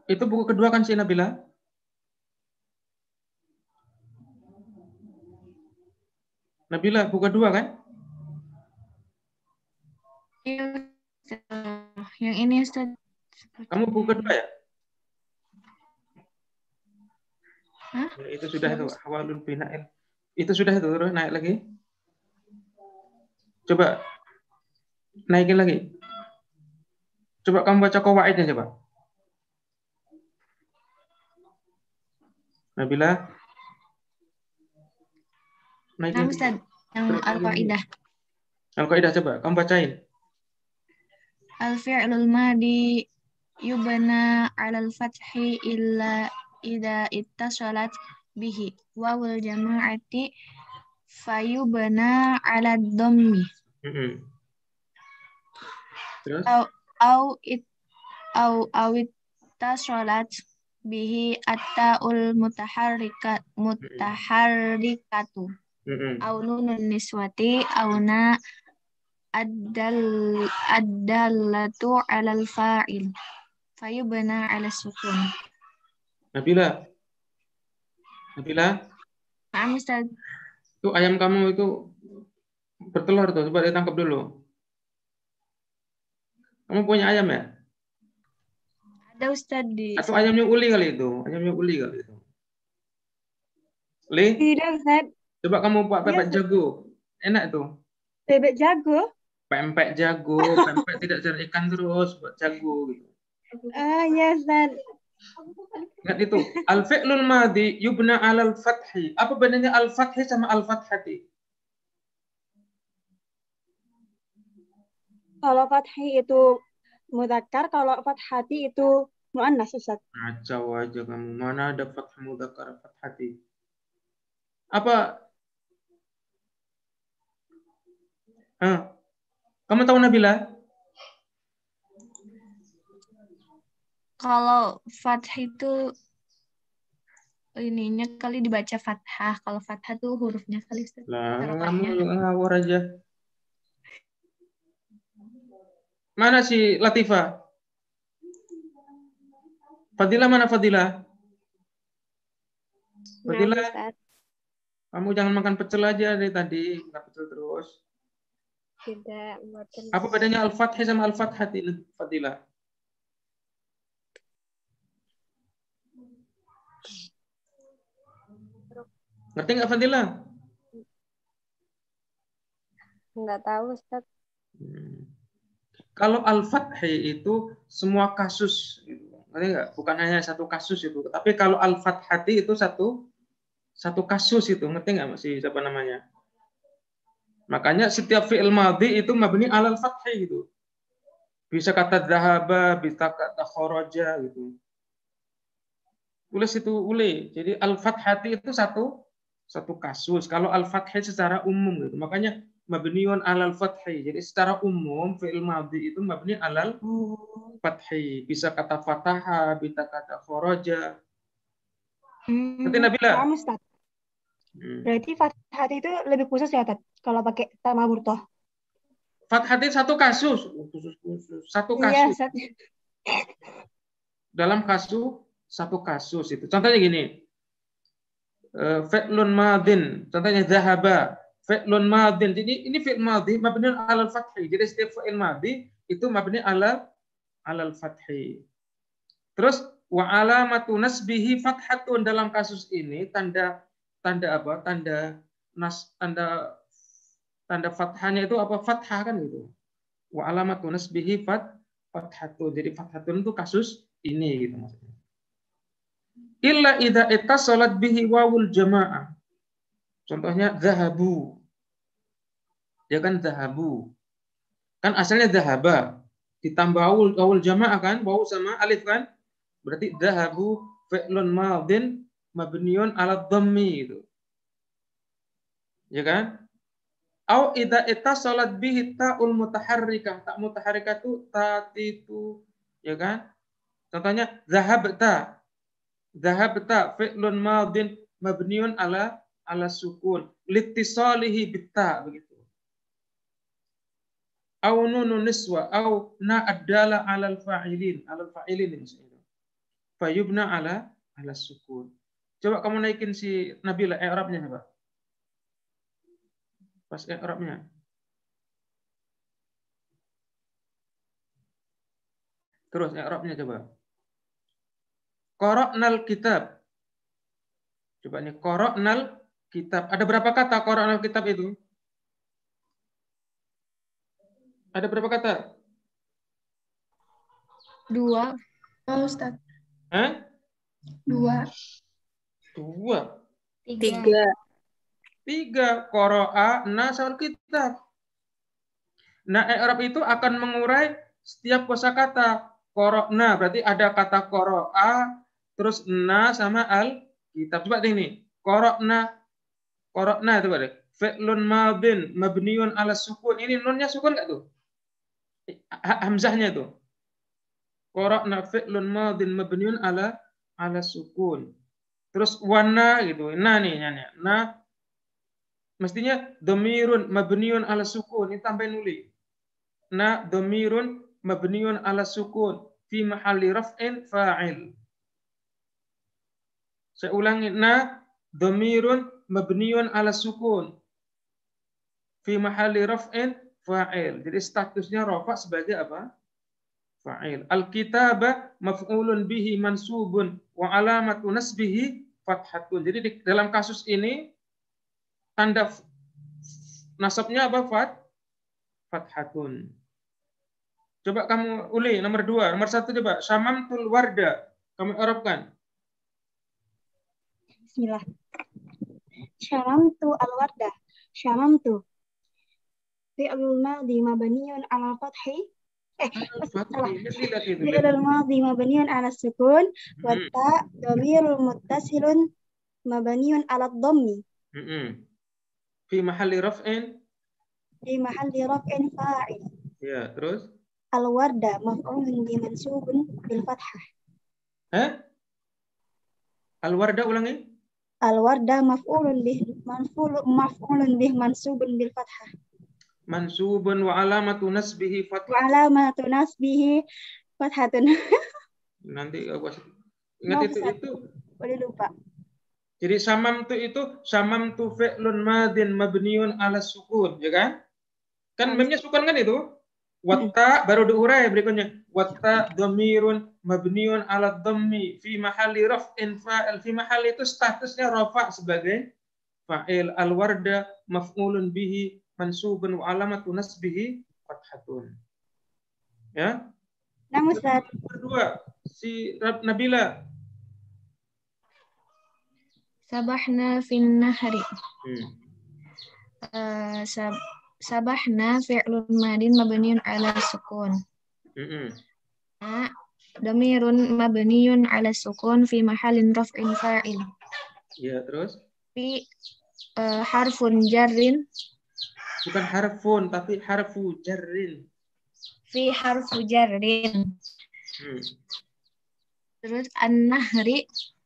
Itu buku kedua kan si Nabila? Nabila buku kedua kan? Yang ini Ustaz. Kamu buku kedua ya? Hah? Ya, itu sudah itu awalul bina'il. Itu sudah itu terus naik lagi. Coba naikin lagi. Coba kamu baca qawaidnya coba. Nabila. Naikin. Nah, Ustaz, yang Terus naikin lagi. Al-Qaidah. Al-Qaidah coba kamu bacain. Al-fi'lul madi yubna 'alal fathi illa idza ittasalat bihi wawul jama'ati fayubna 'ala dhammi. Terus? Au ittasalat bihi at-ta'ul mutaharrikatu. Au nunun niswati au na ad-dallatu 'alal fa'il fayubna 'ala sukun. Nabila. Paham Ustaz? Itu ayam kamu itu bertelur tuh, coba ditangkap dulu. Kamu punya ayam ya? Ada Ustaz di Atau ayamnya uli kali itu? Ayamnya uli kali itu. Li? Tidak, Ustaz. Coba kamu buat pepek jago. Enak tuh. Bebek jago? Pempek jago, pempek tidak cari ikan terus, buat jago gitu. Ah, ya, Ustaz. Ingat itu. Al-fi'lul madhi yubna 'alal fathi. Apa bedanya al-fathi sama al-fathati? Kalau fathi itu mudzakkar, kalau fathati itu muannas, Ustaz. Kacau aja kamu. Mana ada fath mudzakkar fathati? Apa? Kamu tahu Nabila? Kalau fathah itu ininya kali dibaca fathah. Kalau fathah tuh hurufnya kali Ustaz. Lah, Harokatnya. kamu ngawur aja. Mana si Latifah? Fadilah mana Fadilah? Fadilah, Ustaz. kamu jangan makan pecel aja dari tadi, makan pecel terus. Tidak. Apa bedanya al-fathi sama al-fathati, Fadilah? Ngerti nggak Fadilah? Nggak tahu, Ustaz. Kalau al-fathi itu semua kasus, ngerti nggak? Bukan hanya satu kasus itu. Tapi kalau al-fathati itu satu kasus itu, ngerti nggak masih siapa namanya? Makanya setiap fi'il madhi itu mabni alal fathi gitu. Bisa kata dhahaba, bisa kata kharaja gitu. Tulis itu ule. Jadi al-fathati itu satu kasus. Kalau al-fathi secara umum gitu. Makanya mabniun alal fathi. Jadi secara umum fi'il madhi itu mabni alal fathi. Bisa kata fataha, bisa kata kharaja. Nanti Nabila. Paham, Ustaz. Berarti fathati itu lebih khusus ya, Ustaz? Kalau pakai ta marbutoh. Fathati satu kasus. Khusus. Satu kasus. Iya, Dalam kasus satu kasus itu. Contohnya gini. Fi'lun madin. Contohnya zahaba. Fi'lun madin. Jadi ini fi'il madhi mabni alal fathi. Jadi setiap fi'il madhi itu mabni alal fathi. Terus wa alamatu nasbihi fathatun, dalam kasus ini tanda apa? Tanda fathahnya itu apa? Fathah kan gitu. Wa alamatu nasbihi fathatun. Jadi fathatun itu kasus ini gitu maksudnya. Illa idza ittasalat bihi wawul jamaah. Contohnya zahabu. Ya kan zahabu. Kan asalnya zahaba. Ditambah wawul jamaah kan, wawu sama alif kan? Berarti zahabu fi'lun madin mabniun ala dhammi itu. Ya kan? Au idza ittasalat bihi ta'ul mutaharrikah. Ta mutaharrikah itu itu, ya kan? Contohnya zahabta. Zahabta fi'lun madin mabniun ala sukun litisalihi bitta begitu. Au nunun niswa au na adala alal fa'ilin maksudnya. fayubna ala sukun. Coba kamu naikin si Nabila i'rabnya coba. Pas i'rabnya. Terus i'rabnya coba. Qara'nal kitab. Coba nih, qara'nal kitab. Ada berapa kata qara'nal kitab itu? Ada berapa kata? 2. Oh, Ustaz. Hah? 2. 3. 3. Qara'na soal kitab. Nah, i'rab itu akan mengurai setiap kosakata. Qara'na berarti ada kata qara'a, terus na sama al kitab. Coba ini. Qara'na itu berarti fi'lun madin mabniun ala sukun. Ini nunnya sukun enggak tuh? Hamzahnya tuh. Qara'na fi'lun madin mabniun ala sukun. Terus wana gitu. Nah nih, nah mestinya dhamirun mabniun ala sukun. Ini tambahin uli. Na dhamirun mabniun ala sukun fi mahalli raf'in fa'il. Saya ulangi, na dhamirun mabniun ala sukun fi mahalli raf'in fa'il. Jadi statusnya rafa sebagai apa? Fa'il. Al-kitaba maf'ulun bihi mansubun wa alamatu nasbihi fathatun. Jadi dalam kasus ini tanda nasabnya apa? Fathatun. Coba kamu uli nomor 2, nomor 1 coba. Syamamtul warda. Kamu i'rabkan. Bismillah. Syamamtu al-warda. Syamamtu. Fi'lul madhi mabniun 'ala fathi. Salah. Fi'lul madhi mabniun 'ala sukun wa ta dhamirul muttasilun mabniun 'ala dhammi. Fi mahalli raf'in fa'il. Ya, terus? Al-warda maf'ulun bi mansubun bil fathah. Hah? Al-warda ulangi? Al-warda maf'ulun bih mansubun bil fathah. Mansubun wa alamatu nasbihi fathah. Wa alamatu nasbihi fathatun. Nanti aku ingat itu. Boleh lupa. Jadi samamtu fi'lun madin mabniun ala sukun, ya kan? Kan memnya sukun kan itu? Watta baru diurai berikutnya. Watta dhamirun mabniun ala dhammi fi mahalli raf'in fa'il. Fi mahalli itu statusnya rafa sebagai fa'il. Al-warda maf'ulun bihi mansubun wa alamatu nasbihi fathatun. Ya? Nah, Ustaz. Kedua, si Nabila. Sabahna fin nahari. Sabahna fi'lun madin mabniun ala sukun. Dhamirun mabniun ala sukun fi mahallin raf'in fa'il. Ya, terus? Fi harfun jarrin. Bukan harfun, tapi harfu jarrin. Fi harfu jarrin. Terus an-nahri.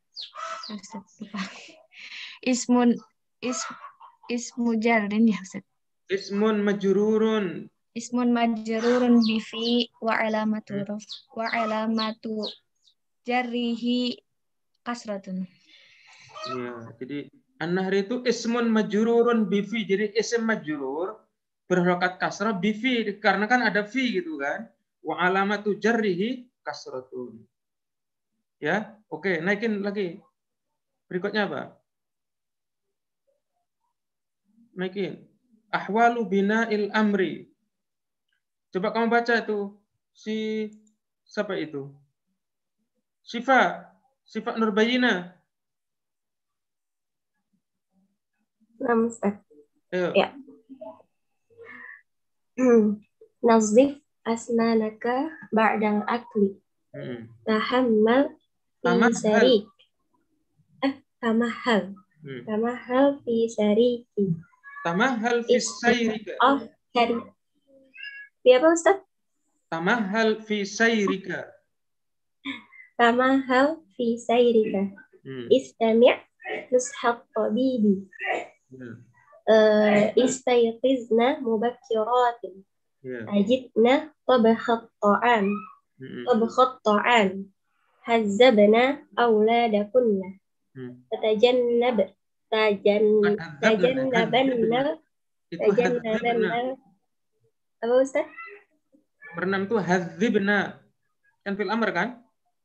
Ismu jarrin ya Ustaz. Ismun majrurun Bi fi wa alamatu jarrihi kasratun. Ya, jadi an-nahr itu ismun majrurun bi fi. Jadi isim majrur berharokat kasrah bi fi karena kan ada fi gitu kan. Wa alamatu jarrihi kasratun. Ya, oke, naikin lagi. Berikutnya apa? Naikin. Ahwalu bina'il amri. Coba kamu baca itu. Siapa itu? Syifa Nurbayina. Ya. Nazif asnanaka ba'dal akli. Tahammal fi sarik. Tamahal fi sariki. Tamahal fi sayrika. Oh, cari. Apa Ustaz? Tamahal fi sayrika. Tamahal fi sayrika. Istami' nushaq tabibi. Istayqizna mubakkiratin. Ajidna tabakhat ta'am. hazzabna auladakunna. Tajannabanna itu hadzibna. apa Ustaz? Berenam itu hadzibna. Kan fil amr kan?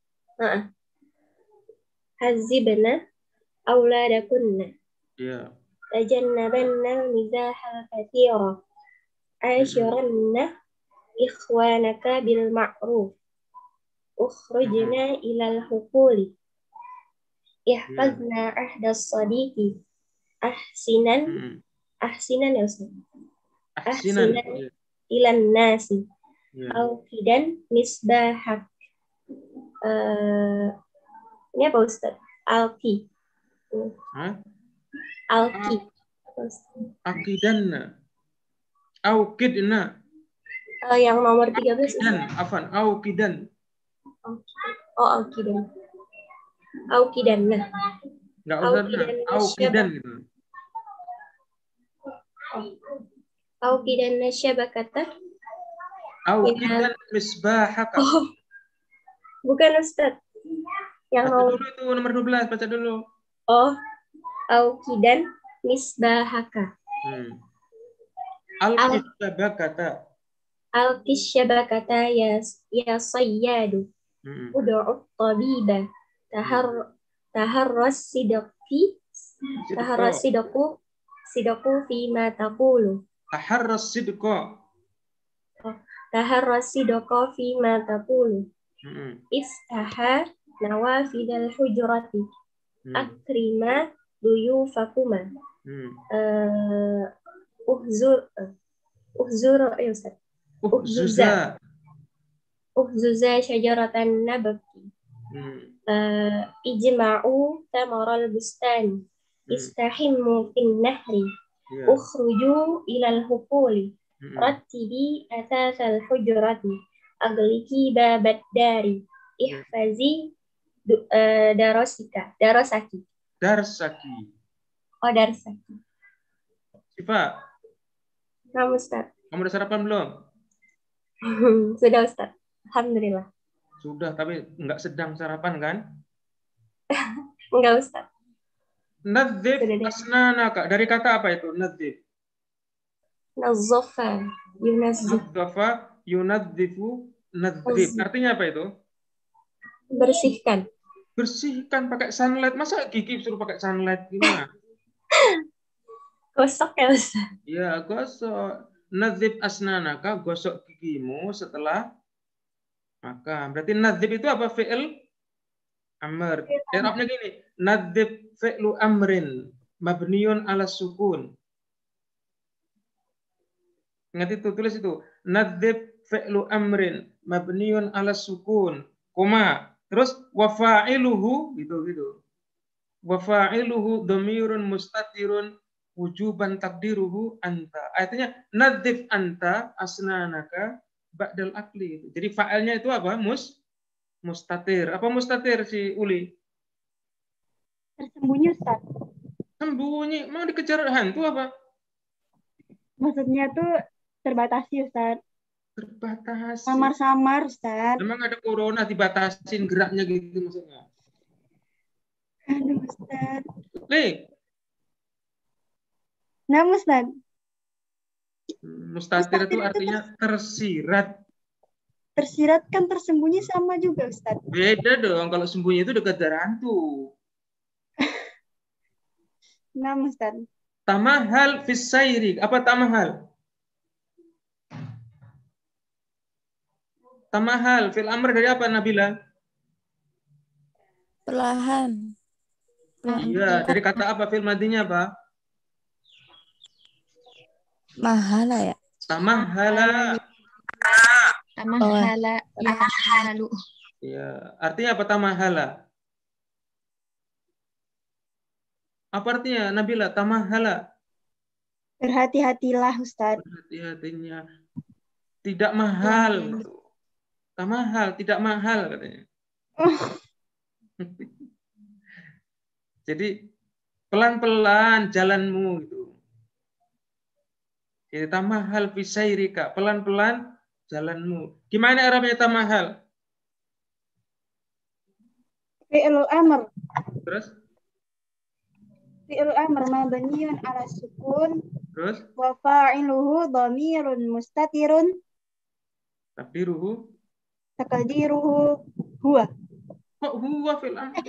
Hazzibna auladakunna. Iya. Tajannabanna mizahal katsira. Aishiranna ikhwanaka bil ma'ruf. Ukhrujna ilal hukuli. Ihfazna ahdas sadiqi. Ahsinan ya Ustaz. Ahsinan ilan nasi. Auqidan misbahak. Ini apa Ustaz? Alki. Alki. Aqidanna. Auqidna. Yang nomor 13. Afan, auqidan. Oh, auqidan. Auqidanna. Enggak usah auqidan gitu. Auqidanna syabakata. Auqidan misbahaka. Oh, bukan Ustaz. Yang baca dulu itu nomor 12, baca dulu. Oh, auqidan misbahaka. Al-kisyabakata. Al-kisyabakata ya sayyadu. Udu'ut tabiba. Taharras sidaqi. Taharras sidaku fima taqulu. Taharras sidqa. Taharras sidqa fima taqulu. Istaha nawafidal hujurati. Akrima duyufakuma. Uhzuza syajaratan nabaki. Ijma'u tamaral bustani. Istahimmu fin nahri. Ukhruju ilal hukuli. Rattibi athasal hujurati. Agliki babat dari. Ihfazi darasaki. Oh, darsaki. Siapa? Nah, Ustaz. Kamu udah sarapan belum? Sudah, Ustaz. Alhamdulillah. Sudah, tapi enggak sedang sarapan kan? Enggak, Ustaz. Nadzif asnanaka. Dari kata apa itu? Nadzif. Nazzafa. Nazzafa yunadzifu nadzif. Artinya apa itu? Bersihkan. Bersihkan pakai sunlight. Masa gigi suruh pakai sunlight gimana? Gosok ya, Ustaz? Ya, gosok. Nadzif asnanaka, gosok gigimu setelah makan. Berarti nadzif itu apa? Fi'il amr. I'rabnya gini. Nadzif fi'lu amrin mabniun ala sukun. Ingat itu, tulis itu. Nadzif fi'lu amrin mabniun ala sukun. Koma. Terus wafa'iluhu gitu. Wafa'iluhu dhamirun mustatirun wujuban takdiruhu anta. Artinya nadzif anta asnanaka ba'dal akli. Jadi fa'ilnya itu apa? Mustatir. Apa mustatir si Uli? Tersembunyi, Ustaz. Sembunyi. Mau dikejar hantu apa? Maksudnya tuh terbatasi, Ustaz. Terbatasi. Samar-samar, Ustaz. Memang ada corona dibatasin geraknya gitu maksudnya. Aduh, Ustaz. Nah, Ustaz. Mustatir itu artinya tersirat. Tersirat kan tersembunyi sama juga, Ustaz. Beda dong. Kalau sembunyi itu dekat dari hantu. Nah, Ustaz. Tamahal fisairi. Apa tamahal? Tamahal fil amr dari apa, Nabila? Perlahan. Iya, dari kata apa? Fil madinya apa? Mahala ya? Tamahala. Tamahala. Lalu. Iya, artinya apa tamahala? Apa artinya, Nabila? Tamahala. Berhati-hatilah, Ustaz. Berhati-hatinya. Tidak mahal. Tamahal, tidak mahal katanya. Jadi pelan-pelan jalanmu gitu. Jadi tamahal fisairika, pelan-pelan jalanmu. Gimana Arabnya tamahal? Fi'lul amr. Terus? Fi'lul amr mabniyun ala sukun Terus? wa fa'iluhu dhamirun mustatirun Takdiruhu. taqdiruhu huwa. Kok huwa fil amr?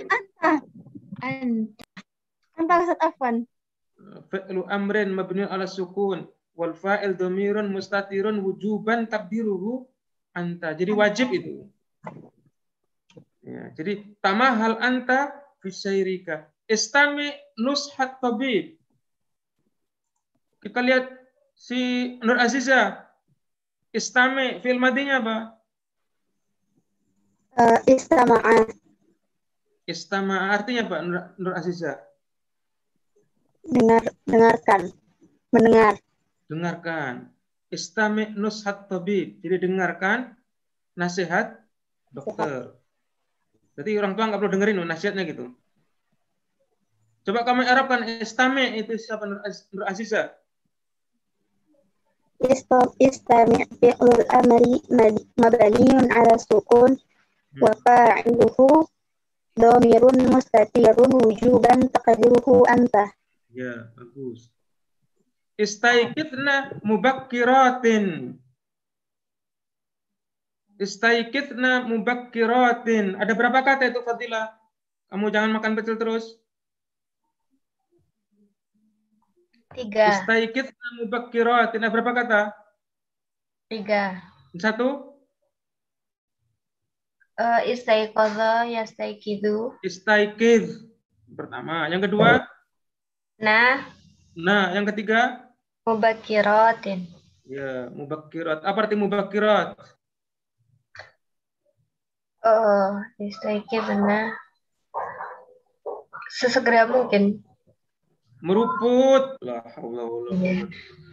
Anta Ustaz Afwan. Fi'lu amrin mabniun ala sukun wal fa'il dhamirun mustatirun wujuban takdiruhu anta. Jadi wajib itu. Ya, jadi tamahal anta fi syairika. Istami nushat tabib. Kita lihat si Nur Aziza. Istami fi'il madinya apa? Istama'a. Istama artinya apa Nur Aziza? Dengarkan. Mendengar. Dengarkan. Istami nushat tabib. Jadi dengarkan nasihat dokter. Berarti orang tua nggak perlu dengerin nasihatnya gitu. Coba kamu arabkan istami itu siapa Nur Aziza? Istami' fi'lul amri mabniyun ala sukun wa fa'iluhu dhamirun mustatirun wujuban taqdiruhu anta. Ya, bagus. Istaikidna mubakkiratin. Istaikidna mubakkiratin. Ada berapa kata itu Fadilah? Kamu jangan makan pecel terus. 3. Istaikidna mubakkiratin. Ada berapa kata? 3. 1. Istaiqadha yastaiqidu. Istaikid. Pertama. Yang kedua? Nah, yang ketiga? mubakkiratin. Ya, mubakkirat. Apa arti mubakkirat? Istaiqidna sesegera mungkin. Meruput. La haula wala quwwata.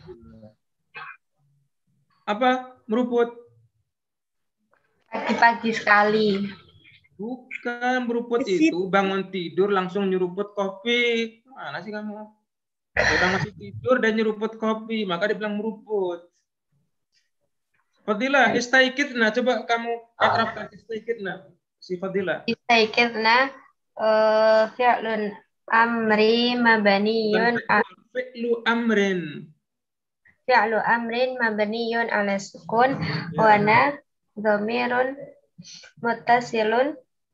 Apa? Meruput. Pagi-pagi sekali. Bukan, meruput itu bangun tidur langsung nyeruput kopi. Mana sih kamu? Orang masih tidur dan nyeruput kopi, maka dibilang meruput. Fadilah, istaikidna. Coba kamu arabkan istaikidna. Si Fadilah. Istaikidna fi'lun amri mabniyun Fi'lu amrin. fi'lu amrin mabniyun ala sukun wa na dhamirun muttasilun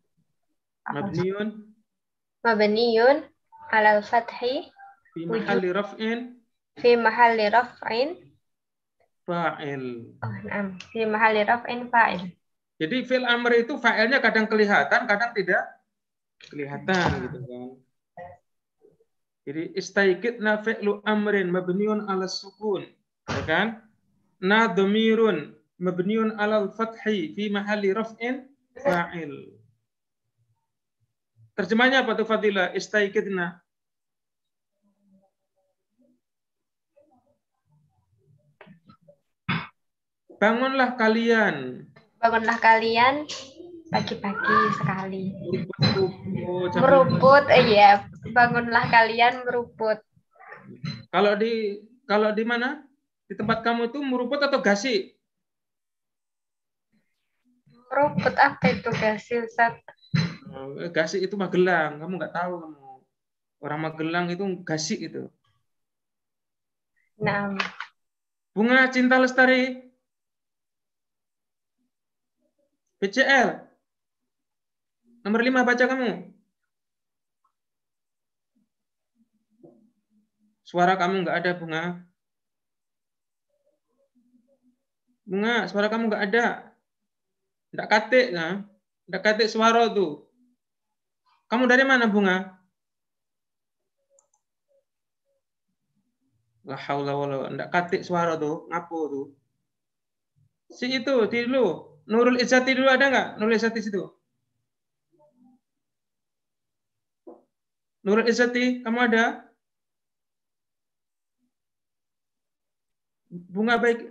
mabniyun ala fathi fi mahalli raf'in fa'il. Fi mahalli raf'in fa'il. Jadi fi'il amr itu fa'ilnya kadang kelihatan, kadang tidak kelihatan gitu kan. Jadi istaikidna fi'lu amrin mabniun ala sukun, ya kan? Na dhamirun mabniun ala fathi fi mahalli raf'in fa'il. Terjemahnya apa tuh Fadilah? Istaikidna. Bangunlah kalian. Bangunlah kalian pagi-pagi sekali. Meruput, iya. Bangunlah kalian meruput. Kalau di mana? Di tempat kamu itu meruput atau gasi? Meruput apa itu gasi, Ustaz? Gasi itu Magelang. Kamu nggak tahu kamu. Orang Magelang itu gasi itu. Nah. Bunga Cinta Lestari. BCL. Nomor 5 baca kamu. Suara kamu nggak ada, Bunga. Bunga, suara kamu nggak ada. Nggak katik, nah. Nggak katik suara tuh. Kamu dari mana, Bunga? La haula wala, nggak katik suara tuh. Ngapo tuh? Si itu, dulu. Nurul Izzati dulu ada nggak? Nurul Izzati situ. Nurul Izzati, kamu ada? Bunga baik.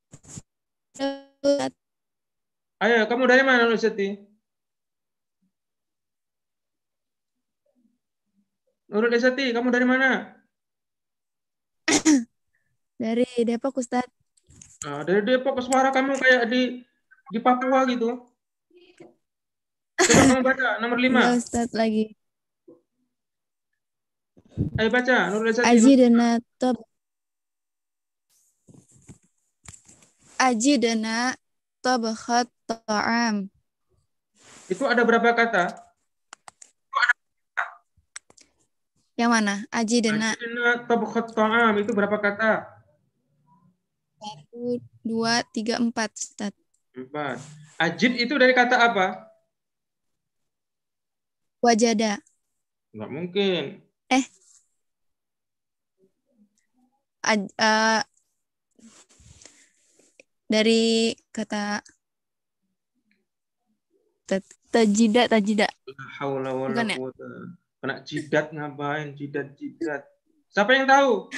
Ayo, kamu dari mana Nurul Izzati? Nurul Izzati, kamu dari mana? Dari Depok, Ustadz. Dari Depok, suara kamu kayak di Papua gitu. Coba kamu baca nomor 5. Enggak, Ustaz lagi. Ayo baca Nurul Izzati. Ajidna tabakhat ta'am. Itu ada berapa kata? Yang mana? Ajidna. Ajidna tabakhat ta'am itu berapa kata? 1, 2, 3, 4, Ustaz. 4. Ajid itu dari kata apa? Wajada. Enggak mungkin. Dari kata tajida. La haula wala Bukan ya? quwata. Kena jidat ngapain? Jidat. Siapa yang tahu?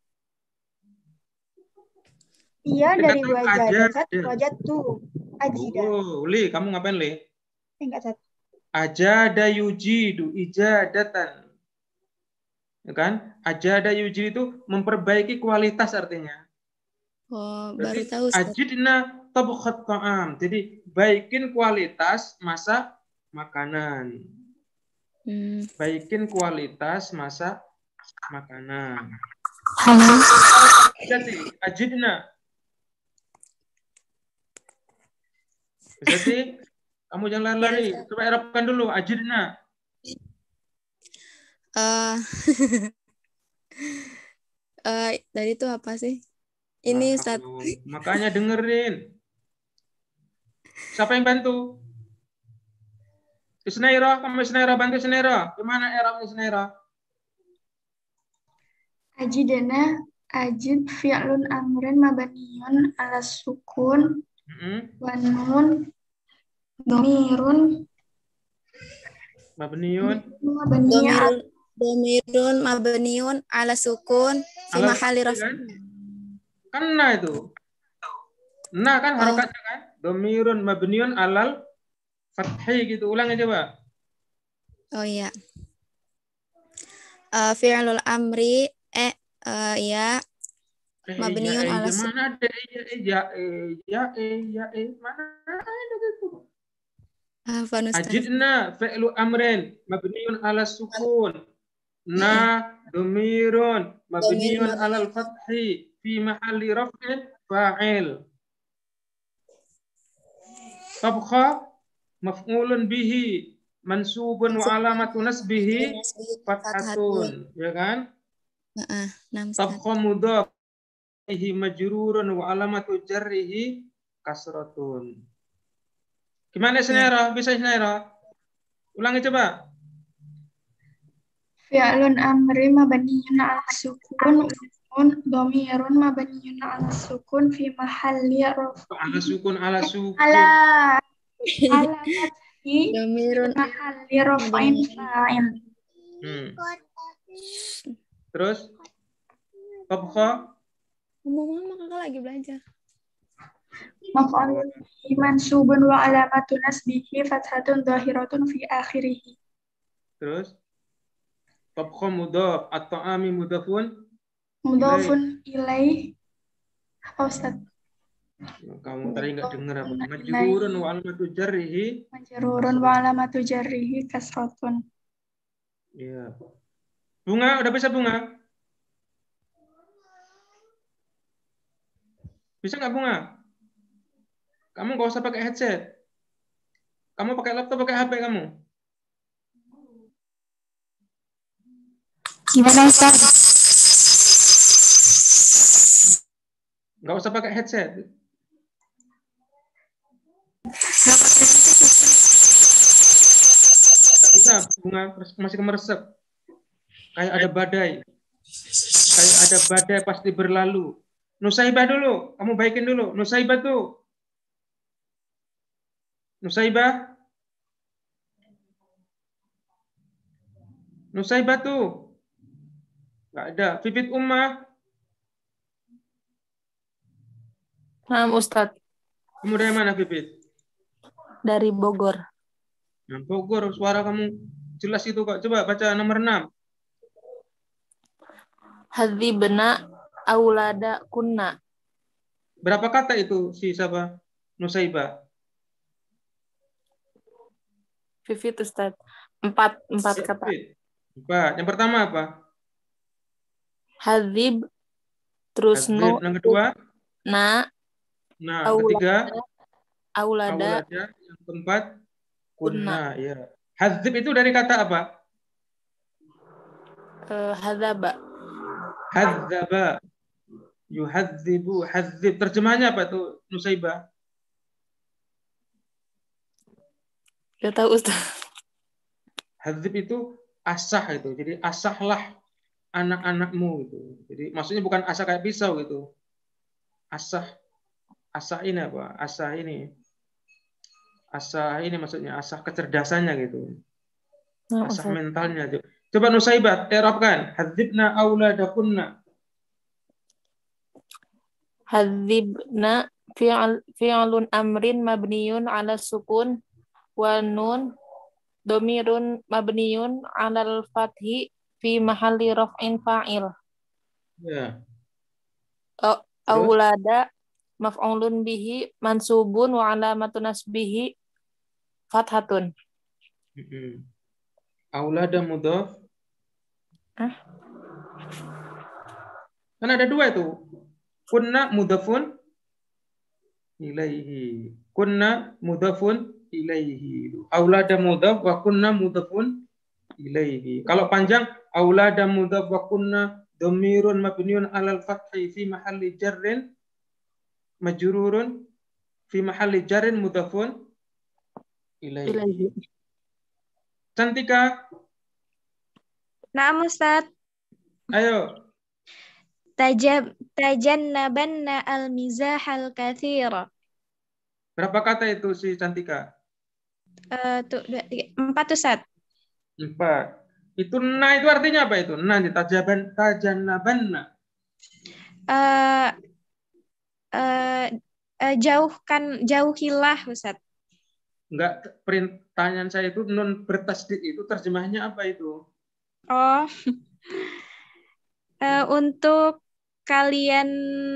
Iya, dari Kata wajah ajad. wajah tuh. Ajida. Oh, Li, kamu ngapain, Li? Enggak, Sat. Ajada yujidu ijadatan. Ya kan? Ajada yujidu itu memperbaiki kualitas artinya. Oh, baru Berarti tahu, Ustaz. ajidna tabakhat ta'am. Jadi baikin kualitas masak makanan. Baikin kualitas masak makanan. Jadi ajidna. Jadi kamu jangan lari. Coba Arabkan dulu ajidna. Tadi itu apa sih? Ini Ustaz. Makanya dengerin. Siapa yang bantu? Isnaira, kamu Isnaira bantu Isnaira. Gimana Arabnya Isnaira? Ajidana ajid fi'lun amrin mabniyun ala sukun wa nun dhamirun mabniyun ala sukun fi mahalli raf'in. Kan na itu. Na kan harokatnya kan? Dhamirun mabniyun alal fathi gitu. Ulang aja, Pak. Oh iya. Fi'lul amri ya mabniun ala mana ada mana ada gitu. Ajidna fi'lu amrin mabniun ala sukun. Na dhamirun mabniun alal fathi fi mahalli raf'in fa'il. Tabkha maf'ulun bihi mansubun wa alamatu nasbihi fathatun, ya kan? Tabkha mudhaf ilaihi majrurun wa alamatu jarrihi kasratun. Gimana Isnaira? Bisa Isnaira? Ulangi coba. Fi'lun amri mabniyun 'ala sukun dhamirun mabniyun 'ala sukun fi mahalli raf'in. Ala sukun. Ala fathi dhamirun mahalli raf'in fa'il. Terus Tabkha ngomong kakak lagi belajar. Maf'ulun mansubun wa alamatu nasbihi fathatun dhahiratun fi akhirih. Terus Tabkha mudhaf at-ta'ami mudhafun ilaih. Apa Ustaz? Kamu tadi enggak dengar apa? Majrurun wa alamatu jarrihi kasratun. Iya. Bunga, udah bisa Bunga? Bisa nggak Bunga? Kamu nggak usah pakai headset. Kamu pakai laptop, pakai HP kamu. Gimana Ustaz? Nggak usah pakai headset. Nggak bisa, Bunga masih kemeresep. Kayak ada badai. Kayak ada badai pasti berlalu. Nusaibah dulu, kamu baikin dulu. Nusaibah tuh. Nusaibah. Nusaibah tuh. Nggak ada. Pipit Ummah. Nah, Ustadz. Kamu dari mana, Pipit? Dari Bogor. Nah, Bogor, suara kamu jelas itu kok. Coba baca nomor 6. Hadzibna aulada kunna. Berapa kata itu si siapa? Nusaibah. Vivit Ustaz. Empat kata. Empat. Yang pertama apa? Hadzib, terus Hadzib. Yang kedua? Nah, ketiga? Aulada. Yang keempat? Kunna. Ya. Hadzib itu dari kata apa? Hadzaba. Hadzaba. Yuhadzibu. Hadzib. Terjemahnya apa tuh, Nusaibah? Gak tahu Ustaz. Hadzib itu asah itu. Jadi asahlah anak-anakmu gitu. Jadi maksudnya bukan asah kayak pisau gitu. Asah ini apa? Asah ini maksudnya asah kecerdasannya gitu. Asah mentalnya. Coba Nusaibah i'rabkan. Hadzibna auladakunna. Hadzibna fi'lun amrin mabniyun 'ala sukun wa nun domirun mabniyun 'alal fathi fi mahalli raf'in fa'il. Ya. Aulada maf'ulun bihi mansubun wa 'alamatu nasbihi fathatun. Aulada mudhaf. Kan ada dua itu. Kunna mudhafun ilaihi. Kunna mudhafun ilaihi. Aulada mudhaf wa kunna mudhafun ilaihi. Kalau panjang aulada mudhaf wa kunna dhamirun mabniun 'alal fathi fi mahalli jarrin majrurun fi mahalli jarrin mudhafun ilaihi. Cantika. Naam Ustaz. Ayo. Tajannabanna al-mizah al-katsira. Berapa kata itu si Cantika? 4 Ustaz. 4. Itu na itu artinya apa itu? Na tajannabanna. Jauhilah Ustaz. Enggak, pertanyaan saya itu nun bertasdid itu terjemahnya apa itu? Oh. Untuk kalian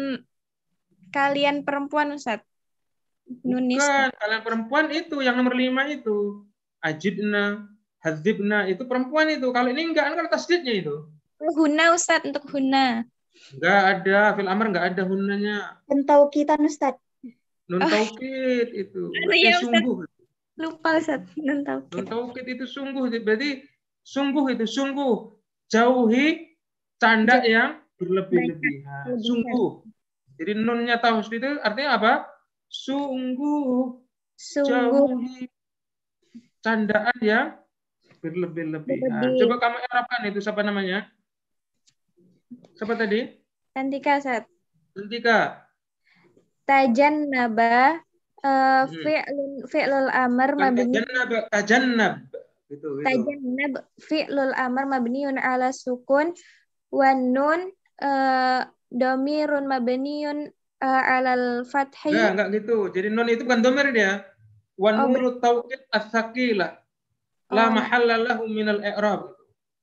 perempuan Ustaz. Bukan, kalian perempuan itu yang nomor 5 itu. Ajibna, hadzibna itu perempuan itu. Kalau ini enggak, kan tasdidnya itu. Huna Ustaz, untuk huna. Enggak ada, fil amr enggak ada hunanya. Nun tauqitan Ustaz. Nun taukid itu. Iya, sungguh. Lupa Ustaz, nun taukid. Nun taukid itu sungguh, berarti sungguh itu sungguh. Jauhi canda yang berlebih-lebihan. Sungguh. Jadi nunnya tausdid itu artinya apa? Sungguh. Jauhi candaan yang berlebih-lebihan. Coba kamu i'rabkan itu, siapa namanya? Siapa tadi? Cantika Ustaz. Cantika. Tajannaba fi'lul amr mabni. Tajannab. Tajannab fi'lul amr mabniun 'ala sukun wan nun dhamirun mabniun 'alal fathi. Enggak gitu. Jadi nun itu bukan dhamir dia. Wan nunu tauqid ats-tsaqilah. La mahalla lahu minal i'rab.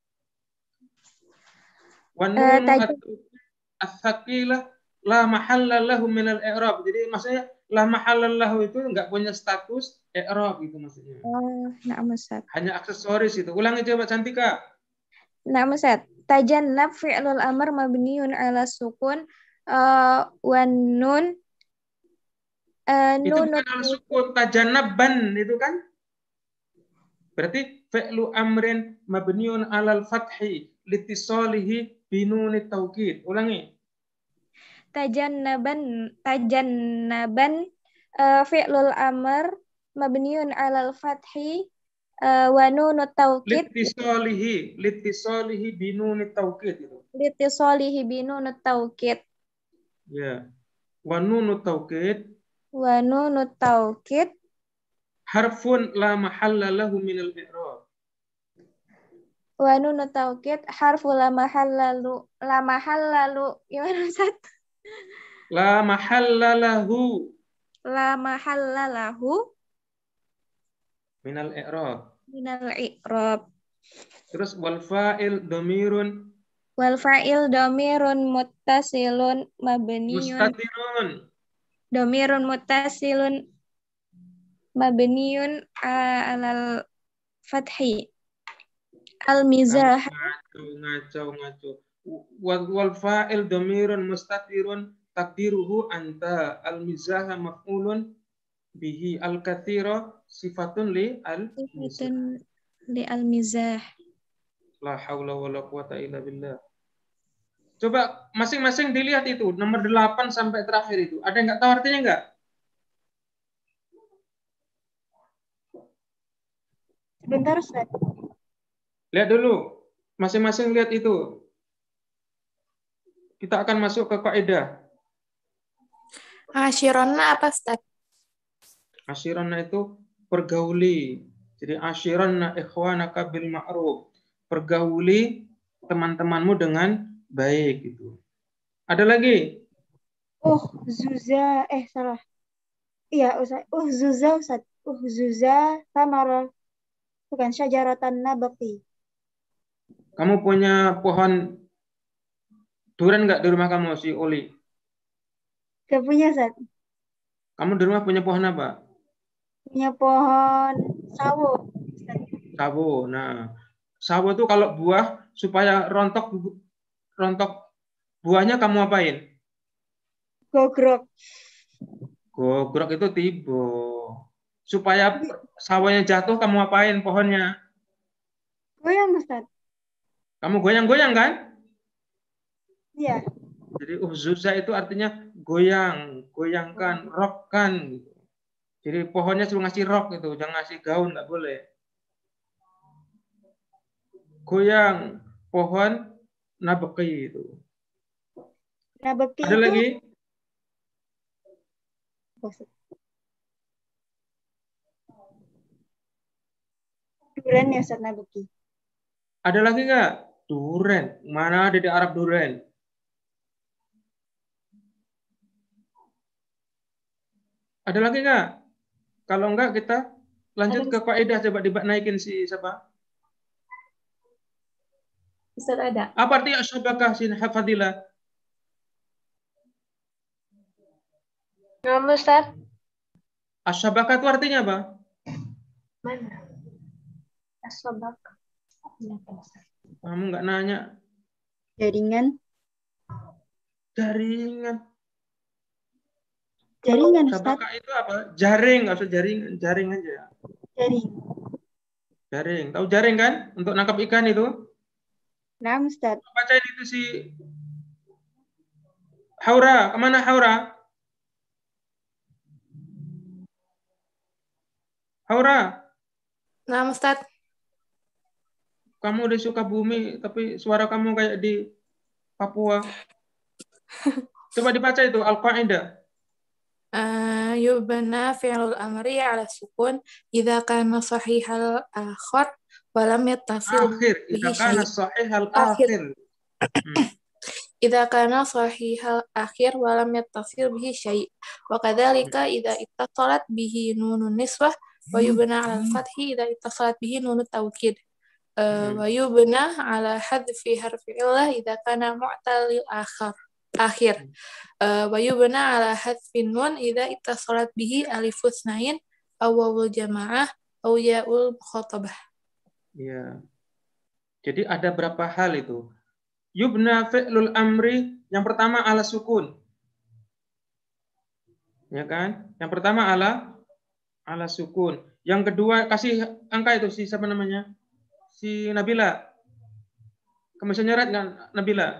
Wan nunu ats-tsaqilah la mahalla lahu minal i'rab. Jadi maksudnya la mahalla lahu itu enggak punya status i'rab gitu maksudnya. Na'am Ustaz. Hanya aksesoris itu. Ulangi coba Cantika. Na'am Ustaz. Tajannab fi'lul amr mabniun 'ala sukun wan nun itu bukan al sukun, tajannaban itu kan? Berarti fi'lu amrin mabniun 'alal fathi litisalihi binunit taukid. Ulangi. Tajannaban fi'lul amr mabniun 'alal fathi wa nunut taukid litisalihi binunit taukid itu. Litisalihi binunut taukid. Ya. Wa nunut taukid. Wa nunut taukid harfun la mahalla lahu minal i'rab. Wa nunut taukid harfu la mahallalu gimana Ustaz? La mahallalahu minal i'rab. Terus wal fa'il dhamirun muttasilun mabniun alal fathi. Al-mizah. Ngaco. Wal fa'il dhamirun mustatirun takdiruhu anta. Al-mizaha maf'ulun bihi. Al-katsira sifatun li al-mizah. Li al-mizah. La haula wala quwata illa billah. Coba masing-masing dilihat itu nomor 8 sampai terakhir itu. Ada yang nggak tahu artinya nggak? Sebentar, Ustaz. Lihat dulu. Masing-masing lihat itu. Kita akan masuk ke kaidah. Asyironna apa, Ustaz? Asyironna itu pergauli. Jadi asyironna ikhwanaka bil ma'ruf. Pergauli teman-temanmu dengan baik gitu. Ada lagi? Zuza, salah. Iya, Ustaz. Zuza, Ustaz. Zuza samara. Bukan syajaratan nabati. Kamu punya pohon durian nggak di rumah kamu, si Oli? Gak punya, Ustaz. Kamu di rumah punya pohon apa? Punya pohon sawo, Ustaz. Sawo. Nah, sawo itu kalau buah supaya rontok buahnya kamu apain? Gogrok. Gogrok itu tibo. Supaya sawonya jatuh kamu apain pohonnya? Goyang, Ustaz. Kamu goyang-goyang kan? Iya. Jadi uhzuza itu artinya goyang, goyangkan, rockkan gitu. Jadi pohonnya suruh ngasih rock gitu, jangan ngasih gaun, nggak boleh. Goyang pohon nabeki itu. Nabeki Ada itu lagi? duren ya, Ustaz, nabeki. Ada lagi nggak? Duren. Mana ada di Arab duren? Ada lagi nggak? Kalau enggak kita lanjut ke kaidah, coba naikin si siapa? Ustaz ada. Apa artinya asyabakah sin hafadilah? Nama Ustaz? Asyabakah itu artinya apa? Mana? Asobak. Kamu nggak nanya. Jaringan. Jaringan. Jaringan, Ustaz. Sabakah itu apa? Jaring, nggak usah jaringan, jaring aja. Jaring. Jaring. Tahu jaring kan? Untuk nangkap ikan itu? Nah, Ustaz. Bacain itu si Haura. Kemana Haura? Haura. Nah, Ustaz. Kamu di Sukabumi, tapi suara kamu kayak di Papua. Coba dibaca itu Al-Qaidah. Yubna fi'lul amri ala sukun idza kana sahihal akhir wa lam yattasil bihi syai'. Idza kana sahihal akhir wa lam yattasil bihi syai'. Wa kadzalika idza ittasalat bihi nunun niswah wa yubna ala al-fathi idza ittasalat bihi nunut tawkid. Wa yubna ala hadfi harfi illah idza kana mu'talil akhir. Wa yubna ala hadfin nun idza ittasalat bihi alifus nain aw wawul jamaah aw ya'ul mukhatabah. Iya. Jadi ada berapa hal itu? Yubna fi'lul amri, yang pertama ala sukun. Ya kan? Yang pertama ala sukun. Yang kedua kasih angka itu, si siapa namanya? Si Nabila. Kamu bisa nyerat nggak Nabila?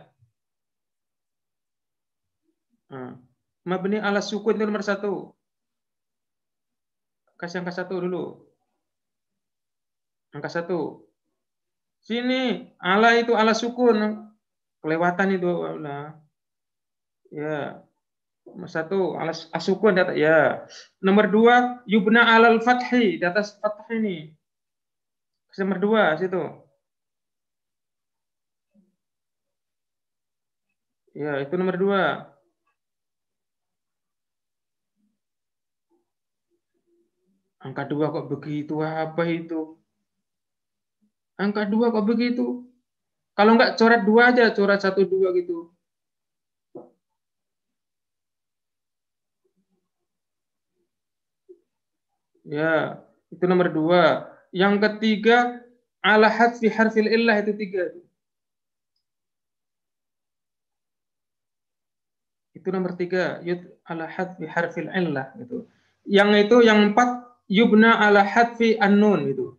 Mabni ala sukun itu nomor 1. Kasih angka 1 dulu. Angka 1. Sini, ala itu ala sukun. Kelewatan itu. Ya. Nomor 1, ala asukun. Ya. Nomor 2, yubna alal fathi. Di atas fathah ini. Nomor 2, situ. Ya, itu nomor 2. Angka 2 kok begitu? Apa itu? Angka 2 kok begitu? Kalau enggak coret 2 aja, coret 1, 2 gitu. Ya, itu nomor 2. Yang ketiga, ala hadfi harfil illah, itu 3. Itu nomor 3, ala hadfi harfil illah itu. Yang itu yang 4, yubna ala hadfi an-nun itu.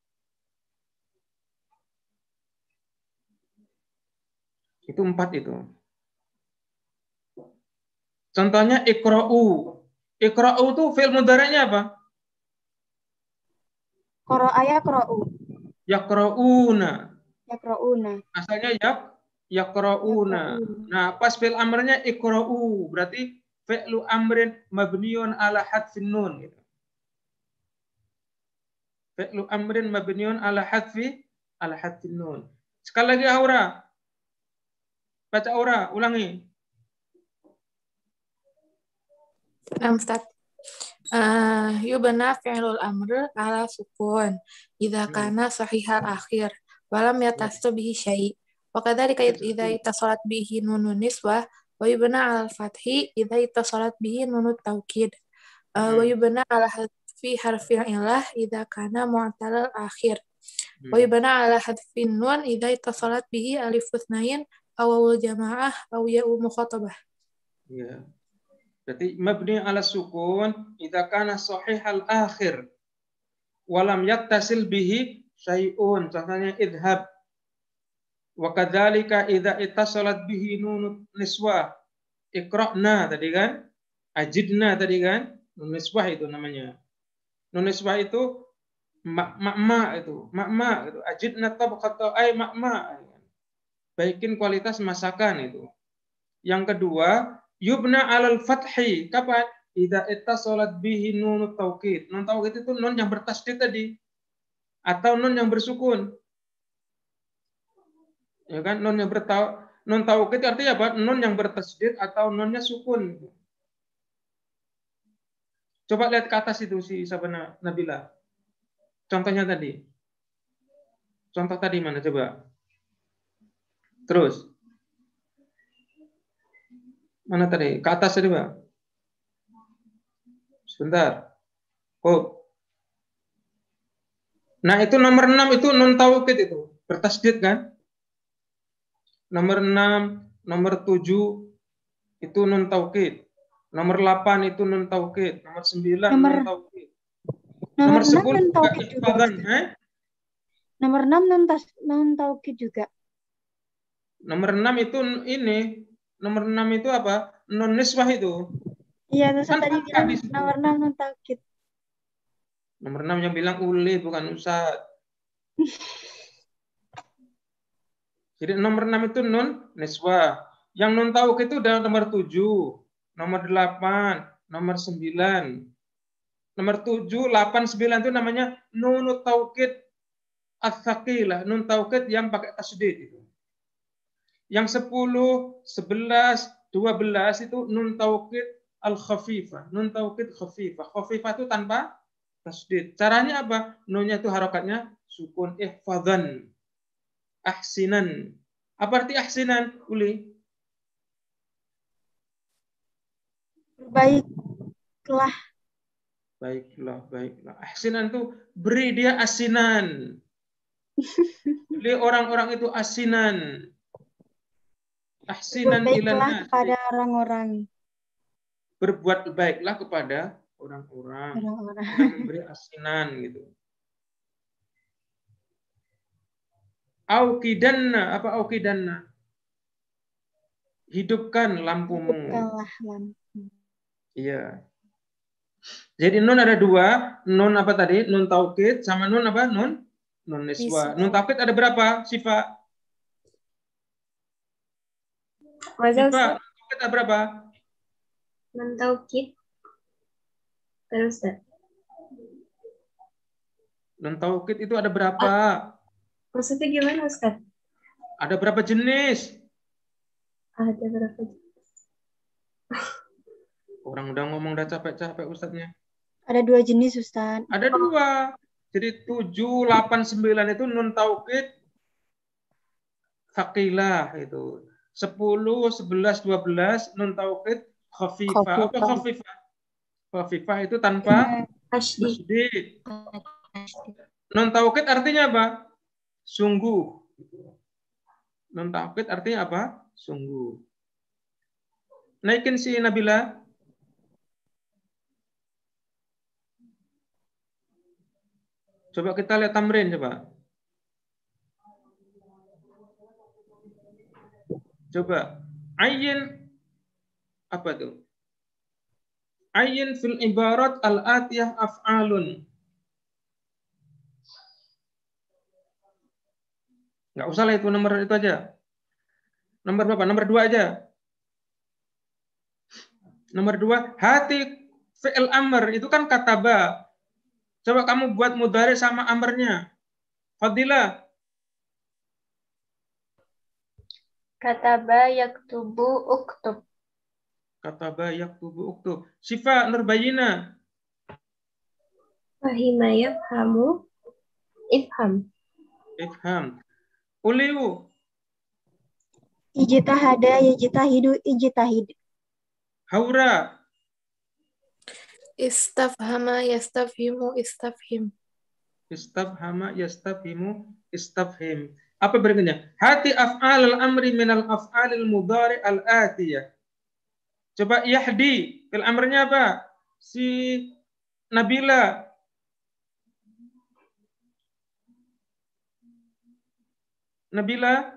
Itu 4 itu. Contohnya ikra'u. Ikra'u itu fi'il mudhari'nya apa? Qara'a yaqra'u. Yaqra'una. Yaqra'una. Asalnya yaqra'una. Nah, pas fi'il amrnya ikra'u, berarti fi'lu amrin mabniun ala hadfin nun gitu. Fi'lu amrin mabniun ala hadfin nun. Sekali lagi Aura. Baca Aura, ulangi. Ustaz. Yubna fi'lul amr ala sukun idza kana sahihal akhir wa lam yatasil bihi syai'. Wa kadzalika idza ittasalat bihi nunun niswah wa yubna ala fathi idza ittasalat bihi nunut taukid. Wa yubna ala hadfi harfil illah idza kana mu'tal akhir. Wa yubna ala hadfin nun idza ittasalat bihi alif tsnain aw wawul jamaah aw ya'u mukhatabah. Ya. Berarti mabni ala sukun idza kana sahihal akhir wa lam yattasil bihi syai'un. Contohnya idhab. Wa kadzalika idza ittasalat bihi nun niswah. Iqra'na tadi kan? Ajidna tadi kan? Nun niswah itu namanya. Nun niswah itu makma itu. Makma itu. Ajidna tabqata ay makma. Baikin kualitas masakan itu. Yang kedua, yubna alal fathi. Kapan? Idza ittasalat bihi nun taukid. Nun taukid itu nun yang bertasydid tadi. Atau nun yang bersukun. Ya kan? Nun yang nun taukid artinya apa? Nun yang bertasydid atau nunnya sukun. Coba lihat ke atas itu si Sabana Nabila. Contohnya tadi. Contoh tadi mana coba? Terus. Mana tadi? Ke atas tadi, Pak. Sebentar. Oh. Nah, itu nomor 6 itu nun taukid itu. Bertasydid kan? Nomor 6, nomor 7 itu nun taukid. Nomor 8 itu nun taukid. Nomor 9 nun taukid. Nomor 10 nun taukid juga. Nomor 6 nun taukid juga. Nomor 6 itu ini. Nomor 6 itu apa? Nun niswah itu. Iya, tadi bilang nomor 6 nun taukid. Nomor 6 yang bilang uli bukan Ustaz. Jadi nomor 6 itu nun niswah. Yang nun taukid itu udah nomor 7, nomor 8, nomor 9. Nomor 7, 8, 9 itu namanya nun taukid ats-tsaqilah, nun taukid yang pakai tasydid itu. Yang 10, 11, 12 itu nun taukid al-khafifah. Nun taukid khafifah. Khafifah itu tanpa tasydid. Caranya apa? Nunnya itu harokatnya sukun. Ihfadhan. Ahsinan. Apa arti ahsinan? Uli. Baiklah. Baiklah. Ahsinan itu beri dia asinan. Beri orang-orang itu asinan. Ahsinan baiklah kepada orang-orang. Berbuat baiklah kepada orang-orang. Memberi asinan gitu. Auqidanna, apa auqidanna? Hidupkan lampumu. Hidupkanlah lampu. Iya. Jadi nun ada 2, nun apa tadi? Nun taukid sama nun apa? Nun niswah. Nun taukid ada berapa? Sifa? Sifa, nun taukid ada berapa? Nun taukid. Terus, Nun taukid itu ada berapa? Maksudnya gimana, Ustaz? Ada berapa jenis? Ada berapa jenis? Orang udah ngomong udah capek-capek Ustadznya. Ada 2 jenis, Ustaz. Ada 2. Jadi 7, 8, 9 itu nun taukid tsaqilah itu. 10, 11, 12 nun taukid khafifah. Apa khafifah? Khafifah itu tanpa tasydid. Non taukid artinya apa? Sungguh. Non taukid artinya apa? Sungguh. Naikin si Nabila. Coba kita lihat tamrin coba. Coba. Ayin apa tuh? Ayin fil ibarat al-atiyah af'alun. Nggak usah lah itu nomor itu aja. Nomor berapa? Nomor 2 aja. Nomor 2, hati fi'il amr itu kan kataba. Coba kamu buat mudhari sama amrnya. Fadilah. Kataba yaktubu uktub. Kataba yaktubu uktub. Sifa Nurbayina. Fahima yafhamu ifham. Ifham. Uliu. Ijtahada yajtahidu ijtahid. Haura. Istafhama yastafhimu istafhim. Istafhama yastafhimu istafhim. Apa berikutnya? Hati af'al al-amri minal af'alil mudhari al-atiyah. Coba yahdi. Fil amrnya apa? Si Nabila. Nabila.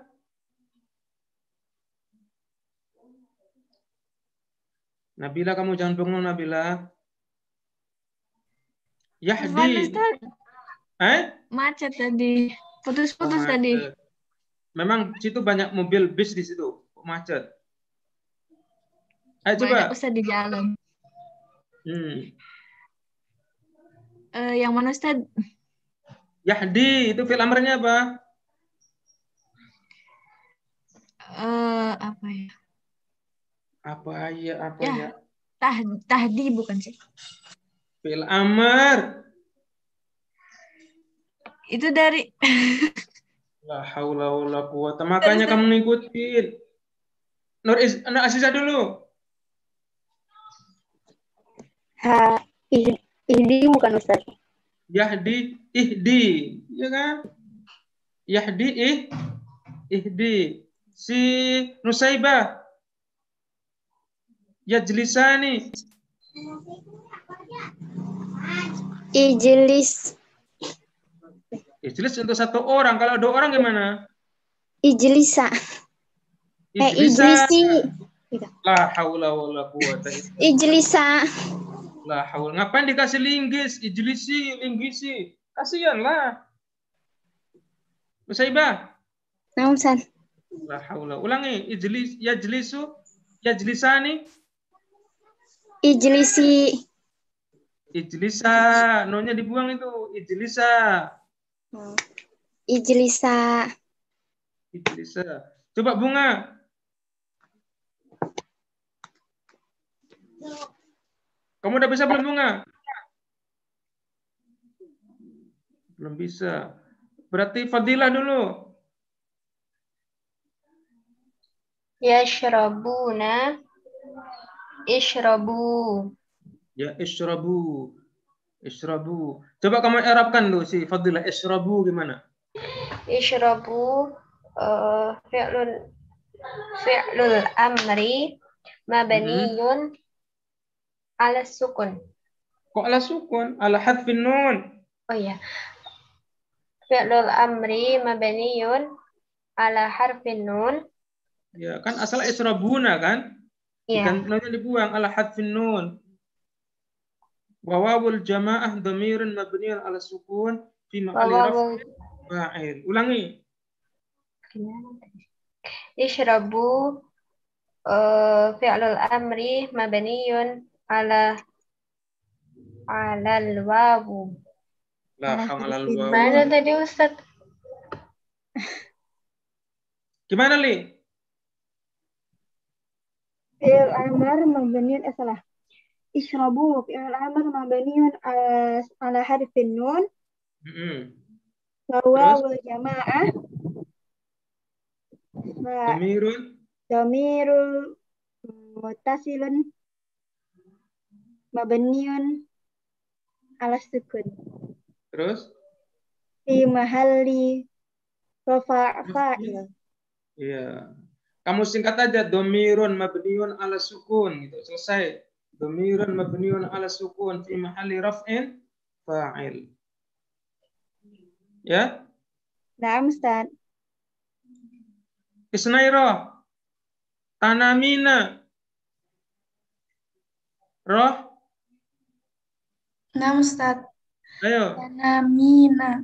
Nabila, kamu jangan bengong, Nabila. Yahdi. Macet tadi. Putus-putus tadi. Memang situ banyak mobil bis di situ. Macet. Ayo coba. Banyak Ustaz di jalan. Yang mana Ustaz? Yahdi, itu fi'il amrnya apa? Apa ya? Apa ya? Tahdi bukan sih? Fi'il amr. Itu dari La haula wala quwata. Makanya kamu ngikutin. Nur Aziza dulu. Ihdi bukan Ustaz. Yahdi, ihdi. Ya kan? Yahdi, ihdi. Si Nusaibah. Yajlisani. Ijlis. Ijlis untuk 1 orang. Kalau 2 orang gimana? Ijlisa. Ijlisa. Ijlisi. La haula wala quwata. Ijlisa. La haula. Ngapain dikasih linggis? Linggisi. Kasihan lah. Nusaibah. Nah, Ustaz. La haula. Ulangi. Yajlisu. Yajlisani. Ijlisi. Ijlisa. No-nya dibuang itu. Ijlisa. Ijlisa. Ijlisa. Coba Bunga. Kamu udah bisa belum, Bunga? Belum bisa. Berarti Fadilah dulu. Yashrabuna. Ishrabu. Ya, ishrabu. Ishrabu. Coba kamu i'rabkan dulu si Fadilah. Ishrabu gimana? Ishrabu fi'lul amri mabniyun ala sukun. Kok ala sukun? Ala hadfin nun. Oh ya. Fi'lul amri mabniyun ala harfin nun. Ya, kan asal ishrabuna kan? Iya. Nunnya dibuang ala hadfin nun. Wa wawul jamaah dhamirun mabniyun ala sukun fi mahalli raf'in fa'il. Ulangi. Ishrabu fi'lul amri mabniyun ala al-wawu. La haula wala Mana tadi Ustaz? Gimana, Li? Fi'il amr mabniun salah. Ishrabu fi'il amr mabniun ala harfin nun. Wa wawul jamaah. Dhamirul muttasilun mabniun ala sukun. Terus? Fi mahalli rafa' fa'il. Iya. Kamu singkat aja domirun mabniun ala sukun gitu. Selesai. Domirun mabniun ala sukun fi mahalli raf'in fa'il. Ya? Naam, Ustaz. Isnaira. Tanamina. Roh. Naam, Ustaz. Ayo. Namina.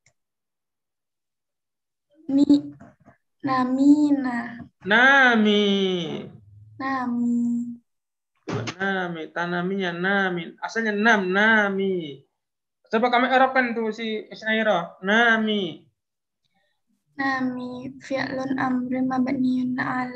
Namina. Nami. Nami. Nami. Tanaminya nami. Asalnya nami. Coba kami arabkan tuh si Isnaira. Nami. Nami fi'lun amrin mabniun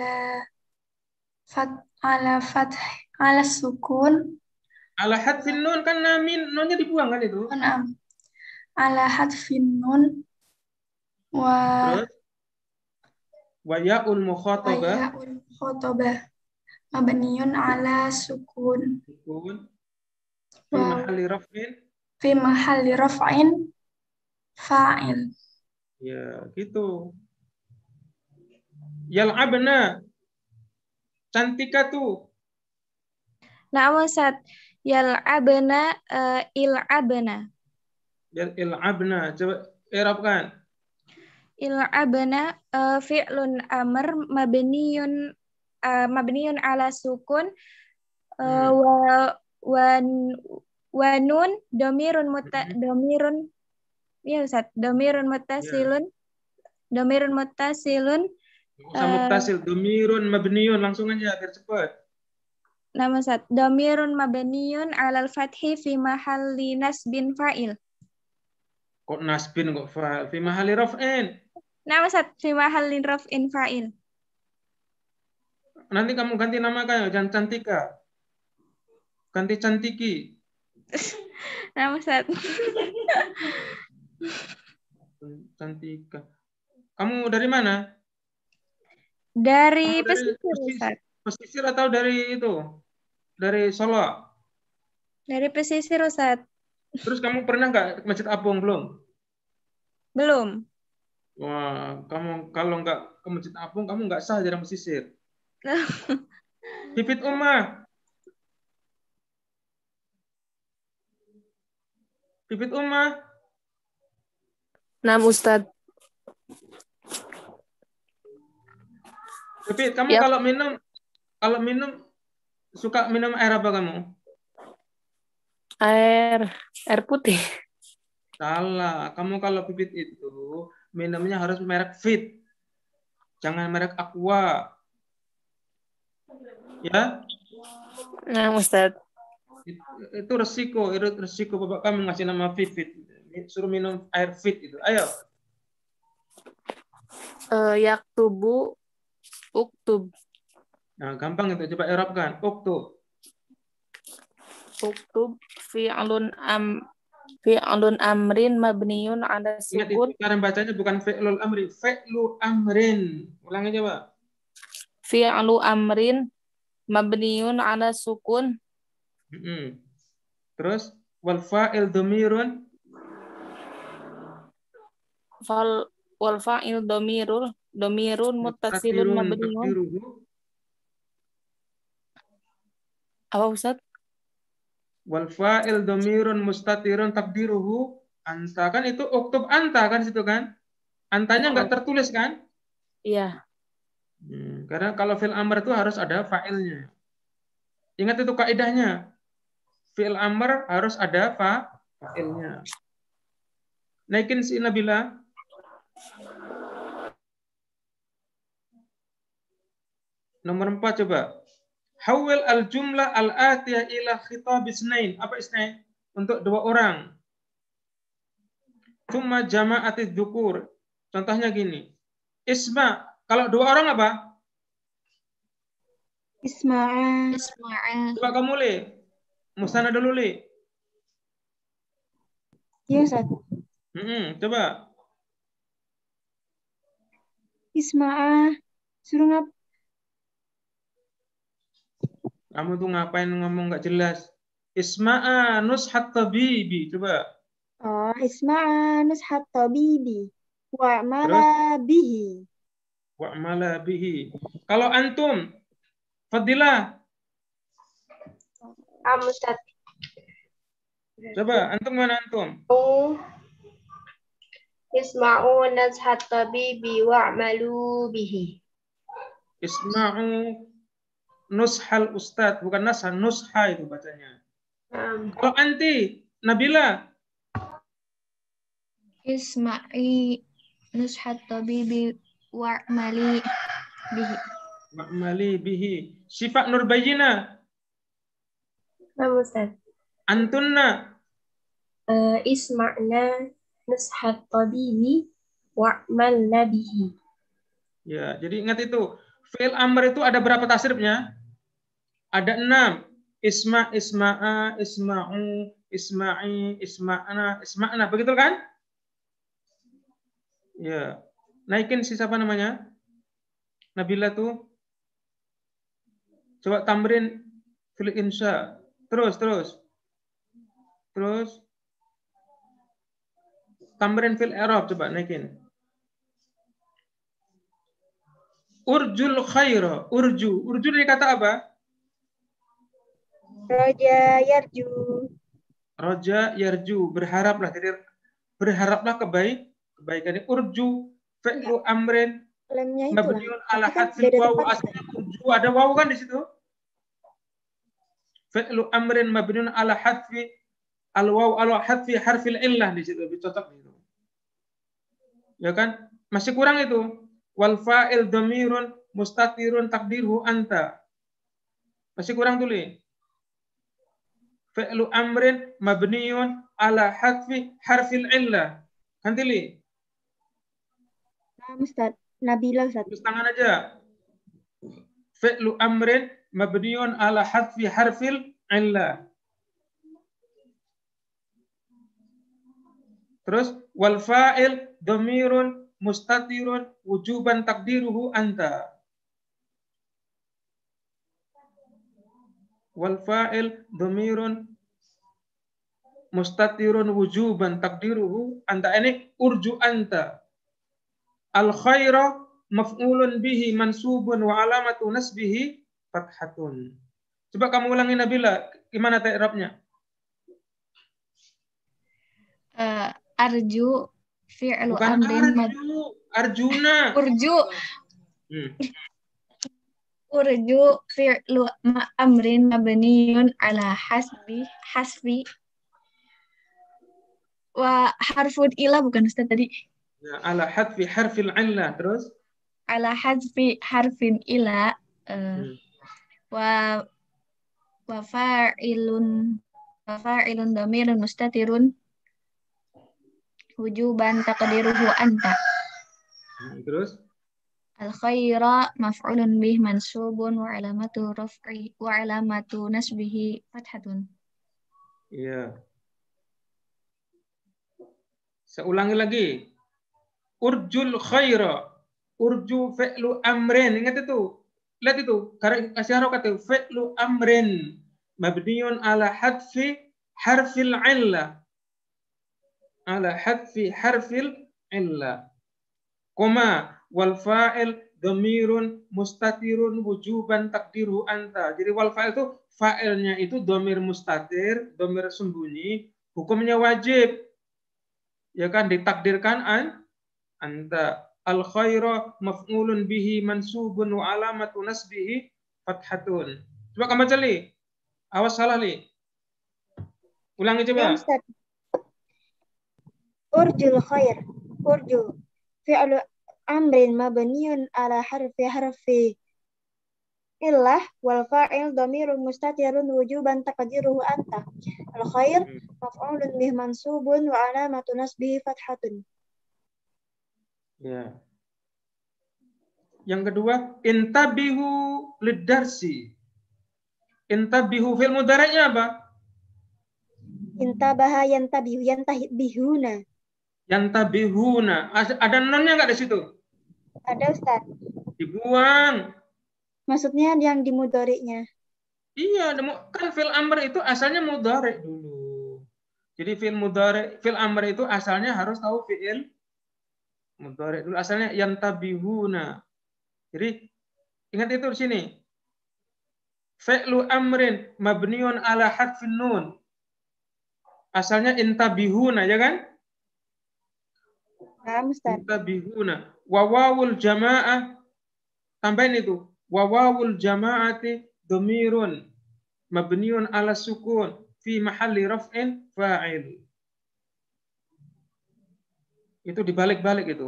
ala sukun. Ala hadfin nun kan namin. Nunnya dibuang kan itu. Naam. Ala hadfin nun wa Terus. Wa ya'ul mukhatabah. ya'ul khotobah mabniun ala sukun. Sukun. Fi mahalli raf'in. Fi mahalli raf'in fa'il. Ya, gitu. Yal'abna. Cantikatu. Na'am Ustaz. Yal'abna il'abna. Il'abna. Coba i'rabkan. Il'abna fi'lun amr mabniun ala sukun wa nun domirun ya Ustaz, domirun muttasilun. Domirun muttasilun. Nggak usah muttasil, domirun mabniun langsung aja biar cepat. Nama Ustaz, domirun mabniun alal fathi fi mahalli nasbin fa'il. Kok nasbin kok fa'il? Fi mahalli raf'in. Nama Ustaz, fi mahalli raf'in fa'il. Nanti kamu ganti nama kayak jangan Cantika. Ganti Cantiki. Nama Ustaz. Cantika. Kamu dari mana? Dari Kamu pesisir Ustaz. Pesisir atau dari itu? Dari Solo? Dari pesisir Ustaz. Terus kamu pernah nggak ke Masjid Apung belum? Belum. Wah, kamu kalau nggak ke Masjid Apung, kamu nggak sah jadi pesisir. Pipit Ummah. Pipit Ummah. Nah, Ustadz. Pipit, kamu Yap. kalau minum suka minum air apa kamu? Air putih. Salah. Kamu kalau pipit itu minumnya harus merek Fit. Jangan merek Aqua. Ya? Nah, Ustadz. Itu resiko bapak kami ngasih nama Fit. Suruh minum air Fit itu. Ayo. Yaktubu uktub. Nah, gampang itu. Coba i'rabkan. Uktub. Uktub fi'lun amrin mabniun ala Ingat itu sukun. cara bacanya bukan fi'lul amri, fi'lu amrin. Ulangi coba. Fi'lu amrin mabniun ala sukun. Terus wal fa'il dhamirun. Wal fa'il dhamirun muttasilun mabniun. Apa Ustaz? Wal fa'il dhamirun mustatirun takdiruhu anta. Kan itu uktub anta kan situ kan? Antanya nggak tertulis kan? Iya. Karena kalau fi'il amr itu harus ada fa'ilnya. Ingat itu kaidahnya. Fi'il amr harus ada fa'ilnya. Naikin si Nabila. Nomor 4 coba. Hawil al-jumlah al-atiyah ila khitab isnain. Apa isnain? Untuk 2 orang. Tsumma jama'atid dzukur. Contohnya gini. Isma. Kalau 2 orang apa? Isma'a. Coba kamu li. Musana dulu li. Iya, Ustaz. Coba. Isma'a. Suruh ngap. Kamu tuh ngapain ngomong nggak jelas? Isma'a nushat tabibi. Coba. Oh. Isma'a nushat tabibi wa'mala bihi. Wa'mala bihi. Kalau antum, Fadilah, Ustaz. coba antum mana antum? Isma'u nazhat tabibi wa'malu bihi. Isma'u nushal ustad, bukan nashal, nusha itu bacanya. Kalau anti, Nabila, Isma'i nushat tabibi wa'mali bihi. wa'mali bihi. Sifat Nurbayina, Ustaz. antunna, Isma'na nushat tabibi wa'malna bihi. ya, jadi ingat itu. Fi'il amr itu ada berapa tasrifnya? Ada 6. Isma, isma'a, isma'u, isma'i, isma'na, isma'na. Begitu kan? Ya. Naikin si siapa namanya? Nabila tuh. Coba tamrin fil insya. Terus. Tamrin fil i'rab, coba naikin. Urjul khaira. Urju dari kata apa? Roja yarju. Roja yarju, berharaplah. Jadi berharaplah kebaikan. Urju fi'lu amrin Lemnya itu mabniun ala kan hadfil beda waw. tempat. Aslinya urju ada waw kan di situ? Fi'lu amrin mabniun ala hadfi al waw ala hadfi harfil illah di situ, dicocok gitu. Ya kan? Masih kurang itu. Wal fa'il dhamirun mustatirun takdirhu anta. Masih kurang tulis. Fi'lu amrin mabniun ala hadfi harfil illah. Kan tulis. Nah, Ustaz. Nabila Ustaz. Terus tangan aja. Fi'lu amrin mabniun ala hadfi harfil illah. Terus wal fa'il dhamirun mustatirun wujuban takdiruhu anta. Wal fa'il dhamirun mustatirun wujuban takdiruhu anta. Ini urju anta. Al khaira maf'ulun bihi mansubun wa alamatu nasbihi fathatun. Coba kamu ulangi Nabila, gimana i'rabnya? Arju fi'lu Bukan amrin Arjuna. Urju fi'lu amrin mabniyun ala hasfi wa harfun ila, bukan Ustaz tadi? Ya, ala hadfi harfil illah. Terus Ala hadfi harfin ila wa fa'ilun dhamirun mustatirun wujuban taqdiruhu anta. Terus Al khaira maf'ulun bih mansubun wa alamatu raf'i wa alamatu nasbihi fathatun. iya. Saya ulangi lagi. Urjul khaira. Urju fi'lu amrin. Ingat itu. Lihat itu. Kasih harokat itu. Fi'lu amrin. Mabniun ala hadfi harfil illah. Ala hadfi harfil illah. Koma. Wal fa'il dhamirun mustatirun wujuban takdiru anta. Jadi wal fa'il itu fa'ilnya itu dhamir mustatir, dhamir sembunyi, hukumnya wajib. Ya kan, ditakdirkan anta. Al khaira maf'ulun bihi mansubun wa alamatu nasbihi fathatun. Coba kamu baca, Li. Awas salah, Li. Ulangi coba. Ya, Ustaz. Urjul khair. Urju fi'lu amrin mabniun ala harfi illah wal fa'il dhamirun mustatirun wujuban taqdiruhu anta. Al khair maf'ulun bih mansubun wa alamatu nasbihi fathatun. Ya. Yang kedua, intabihu lidarsi. Intabihu fil mudhari'nya apa? Intabaha yantabihuna. Yantabihuna. Ada nonnya enggak di situ? Ada, Ustaz. Dibuang. Maksudnya yang di mudhari'nya. Iya, kan fil amr itu asalnya mudhari' dulu. Jadi fi'il mudhari, fi'il amr itu asalnya harus tahu fi'il mudhari dulu. Asalnya yantabihuna. Jadi ingat itu di sini. Fi'lu amrin mabniun ala hadfin nun. Asalnya intabihuna, ya kan? Nah, Ustaz. Intabihuna. Wawawul jamaah. Tambahin itu. Wawawul jamaati dhamirun mabniun ala sukun fi mahalli raf'in fa'il. Itu dibalik-balik itu.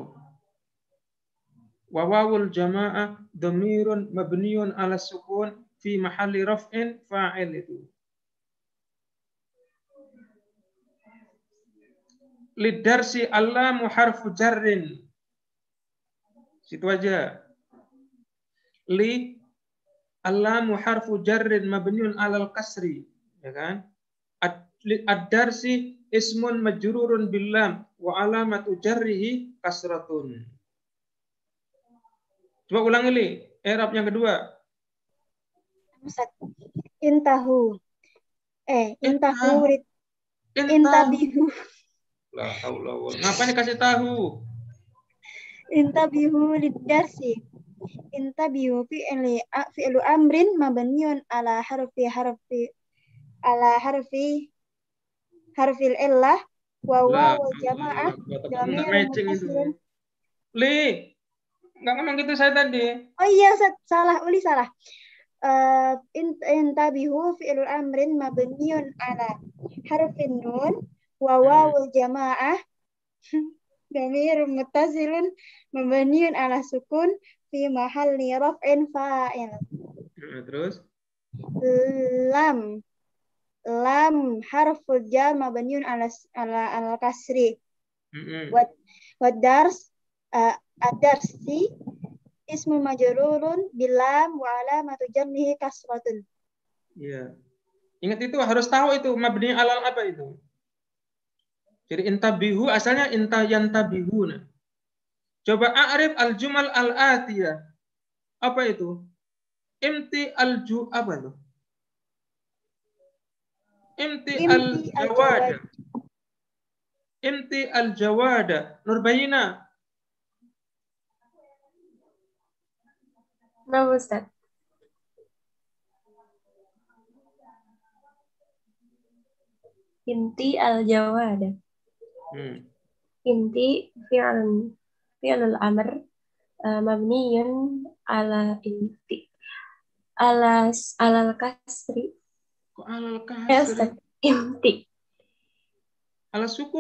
Wawawul jamaah dhamirun mabniun ala sukun fi mahalli raf'in fa'il itu. Lidarsi allamu harfu jarrin. Situ aja. Li allamu harfu jarrin mabniun alal kasri, ya kan? Ad-darsi ismun majrurun billam wa alamatu jarrihi kasratun. Coba ulangi li, i'rab yang kedua. Ustaz. Intahu. Intabihu. La haula wala. Ngapain dikasih tahu? Intabihu lidarsi. Intabihu fi'lu amrin mabniun ala harfil illah wa wawul jamaah dhamirun muttasilun. Li, enggak ngomong gitu saya tadi. Oh iya, salah. Intabihu fi'lu amrin mabniun ala harfin nun wa wawul jamaah dhamirun muttasilun mabniun ala sukun fi mahalli raf'in fa'il. Terus lam harful jar mabniun ala kasri. Wa dars ad-darsi ismu majrurun bilam wa alamatu jarrihi kasratun. Iya. Ingat itu harus tahu itu mabni alal apa itu. Jadi intabihu asalnya yantabihuna. Coba a'rif al-jumal al-atiyah. Apa itu? Imti apa itu? Imti al-jawada. Imti al-jawada. Nurbayina. Nah, Ustaz. Inti al-jawada. Inti fi'lul amr mabniyun ala inti alal kasri. Kok alal kasri? Inti ala sukun.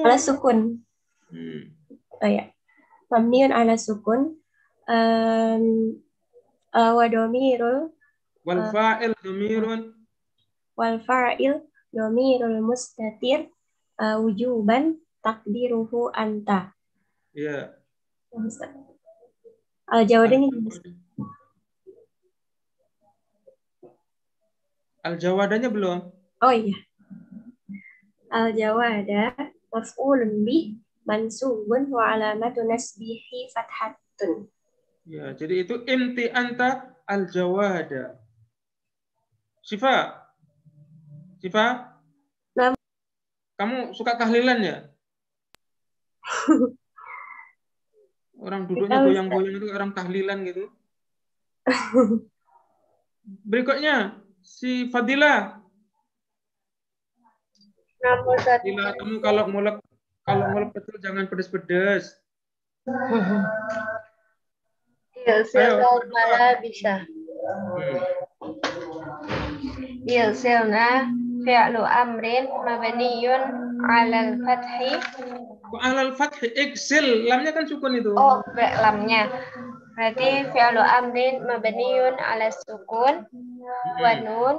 Oh ya. Mabniyun ala sukun wa dhamirul wal fa'il dhamirun wal fa'il dhamirul mustatir wujuban takdiruhu anta. Iya. Al-jawadanya Al-jawadanya belum? Oh iya. Al-jawada maf'ulun bih mansubun wa alamatu nasbihi fathatun. Ya, jadi itu imti anta al-jawada. Sifa? Nah. Kamu suka tahlilan ya? Orang duduknya goyang-goyang itu orang tahlilan gitu. Berikutnya si Fadilah. Fadilah, kamu kalau mulek betul jangan pedes-pedes. Malah bisa. Yilsilna fi'lu amrin mabniyun 'alal fathi. Alal fathi iksil, lamnya kan sukun itu. Oh, lamnya. Berarti fi'lu amrin mabniyun 'ala sukun wa nun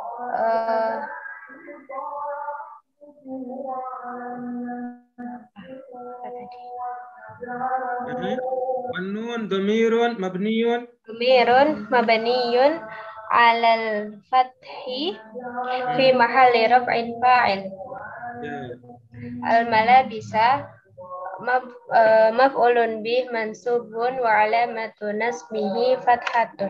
Nun dhamirun mabniyun alal fathi fi mahalli raf'in fa'il. Al malabisa maf'ulun bih mansubun wa alamatu nasbihi fathatun.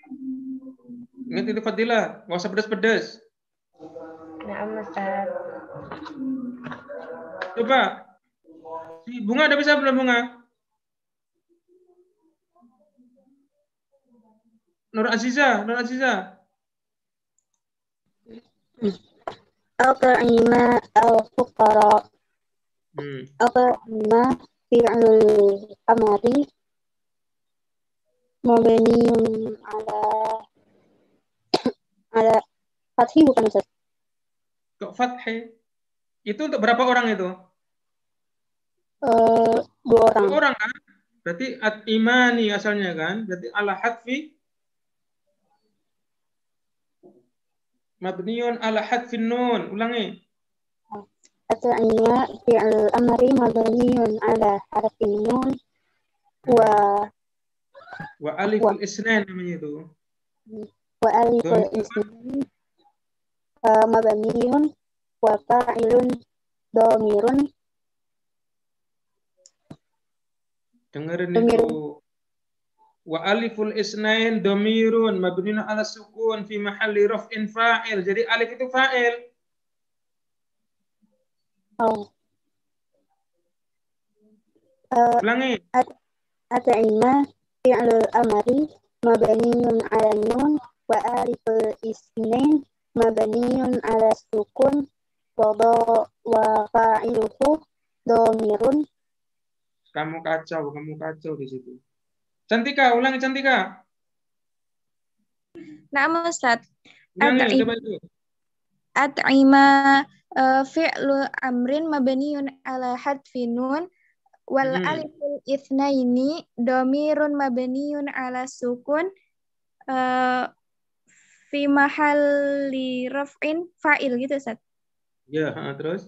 Ingat itu Fadilah, nggak usah pedas-pedas. Na'am Ustaz. Coba. Si Bunga ada bisa belum Bunga? Nur Aziza. Al-qa'ima al-fuqara. Al-qa'ima fi'lul amri mabniun ala fathi bukan Ustaz? Kok fathi? Itu untuk berapa orang itu? 2 orang. 2 orang kan? Berarti at-imani asalnya kan? Berarti ala hadfi mabniun ala hadfin nun. Ulangi. Al-qa'ima fi'lul amri mabniun ala harfin nun wa aliful isnan namanya itu. Wa aliful isnan mabniun wa fa'ilun dhamirun. Dengerin itu. Wa aliful isnain dhamirun mabniun ala sukun fi mahalli raf'in fa'il. Jadi alif itu fa'il. Ulangi. At'ima fi'lul amri mabniun ala nun wa aliful isnain mabniun ala sukun wa fa'iluhu dhamirun. Kamu kacau di situ. Cantika, ulangi Cantika. Na'am Ustaz. Ulangi, coba itu. At'ima fi'lu amrin mabniun ala hadfi nun wal aliful itsnaini dhamirun mabniun ala sukun fi mahalli raf'in fa'il gitu Ustaz. Ya, terus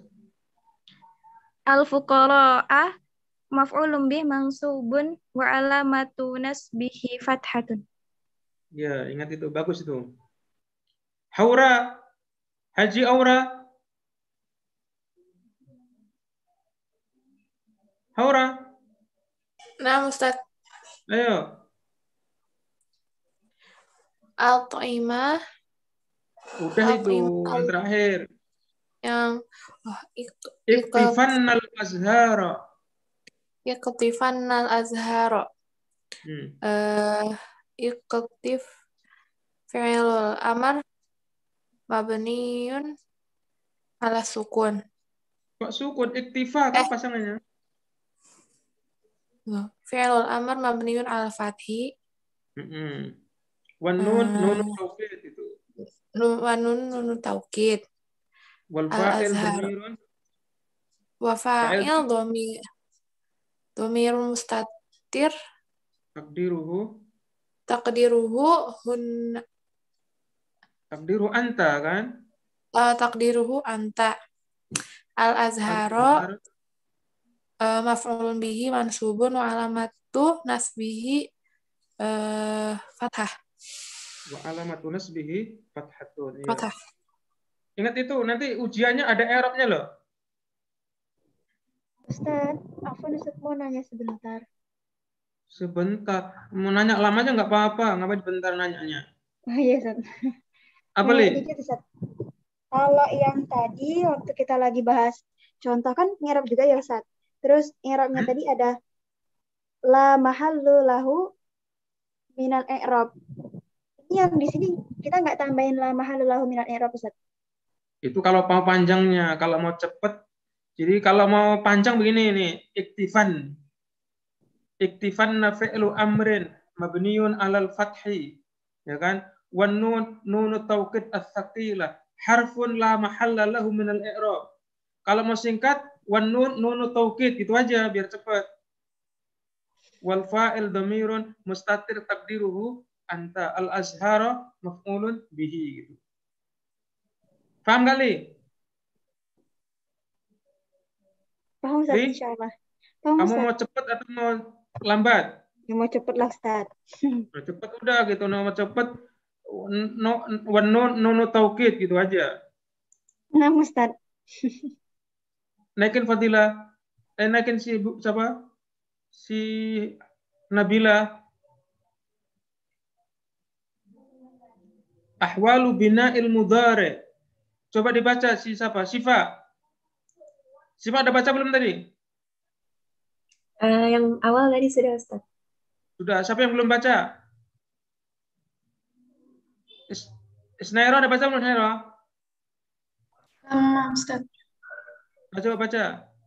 Al-fuqara'ah maf'ulun bih mansubun wa alamatu nasbihi fathatun. ya, ingat itu, bagus itu. Haura, Haji Aura. Haura. Nah, Ustaz. Ayo. Al-Ta'imah. Udah itu, yang terakhir. Yang Iktifannal azhara. Iktifannal azhara. Iktif fi'lul amr mabniun ala sukun. Kok sukun? Iktifa kan pasangannya? Fi'lul amr mabniun ala fathi. Wan nun taukid itu. Wan nun taukid. Wal fa'il dhamirun. Wa fa'il dhamirun mustatir. Takdiruhu anta kan? Takdiruhu anta. Al-azharo maf'ulun bihi mansubun wa alamatu nasbihi fathah. Wa alamatu nasbihi fathatun. Ya. Fathah. Ingat itu, nanti ujiannya ada i'rabnya loh. Ustaz, Ustaz mau nanya sebentar. Sebentar. Mau nanya lamanya nggak apa-apa. Ngapain bentar nanyanya? Oh iya, Ustaz. Apa, Li? Kalau yang tadi waktu kita lagi bahas contoh kan i'rab juga ya, Ustaz. Terus i'rabnya tadi ada la mahallu lahu minal i'rab. Ini yang di sini kita nggak tambahin la mahallu lahu minal i'rab, Ustaz. Itu kalau mau panjangnya, kalau mau cepet. Jadi kalau mau panjang begini nih, iktifan fi'lu amrin mabniun alal fathi, ya kan? Wan nun taukid as-saqilah harfun la mahalla lahu minal i'rab. Kalau mau singkat, wan nun taukid gitu aja biar cepat. Wal fa'il dhamirun mustatir takdiruhu anta al-azhara maf'ulun bihi gitu. Paham kali? Paham, Ustaz, insyaallah. Kamu mau cepat atau mau lambat? Ya, mau cepet lah, Ustaz. Mau cepet udah gitu, mau cepet nun taukid gitu aja. Nah, Ustaz. Naikin Fadilah. Naikin si siapa? Si Nabila. Ahwalu bina'il mudhari. Coba dibaca si siapa? Sifa. Siapa ada baca belum tadi? Yang awal tadi sudah Ustaz. Sudah. Siapa yang belum baca? Isnairo ada baca belum, Isnairo? Ustaz. Baca.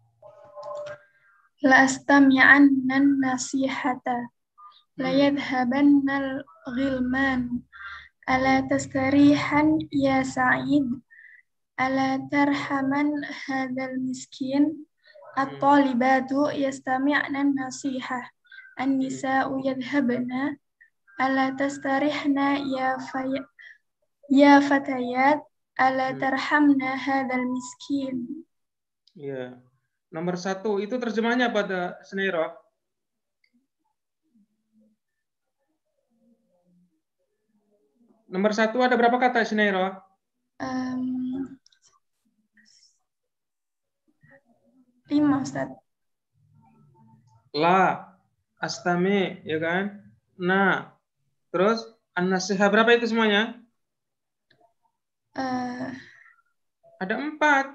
La astami'anna nasihata la yadhabanna al-ghilman ala tastarihan ya Sa'id ala tarhaman hadzal miskin at-talibatu yastami'na nasihah an-nisa'u yadhabna ala tastarihna ya fatayat ala tarhamna hadzal miskin. Ya. Nomor 1 itu terjemahnya pada Isnairo. Nomor 1 ada berapa kata Isnairo? 5 Ustaz. La, astami, ya kan? Na, terus an-nasihah berapa itu semuanya? Ada 4.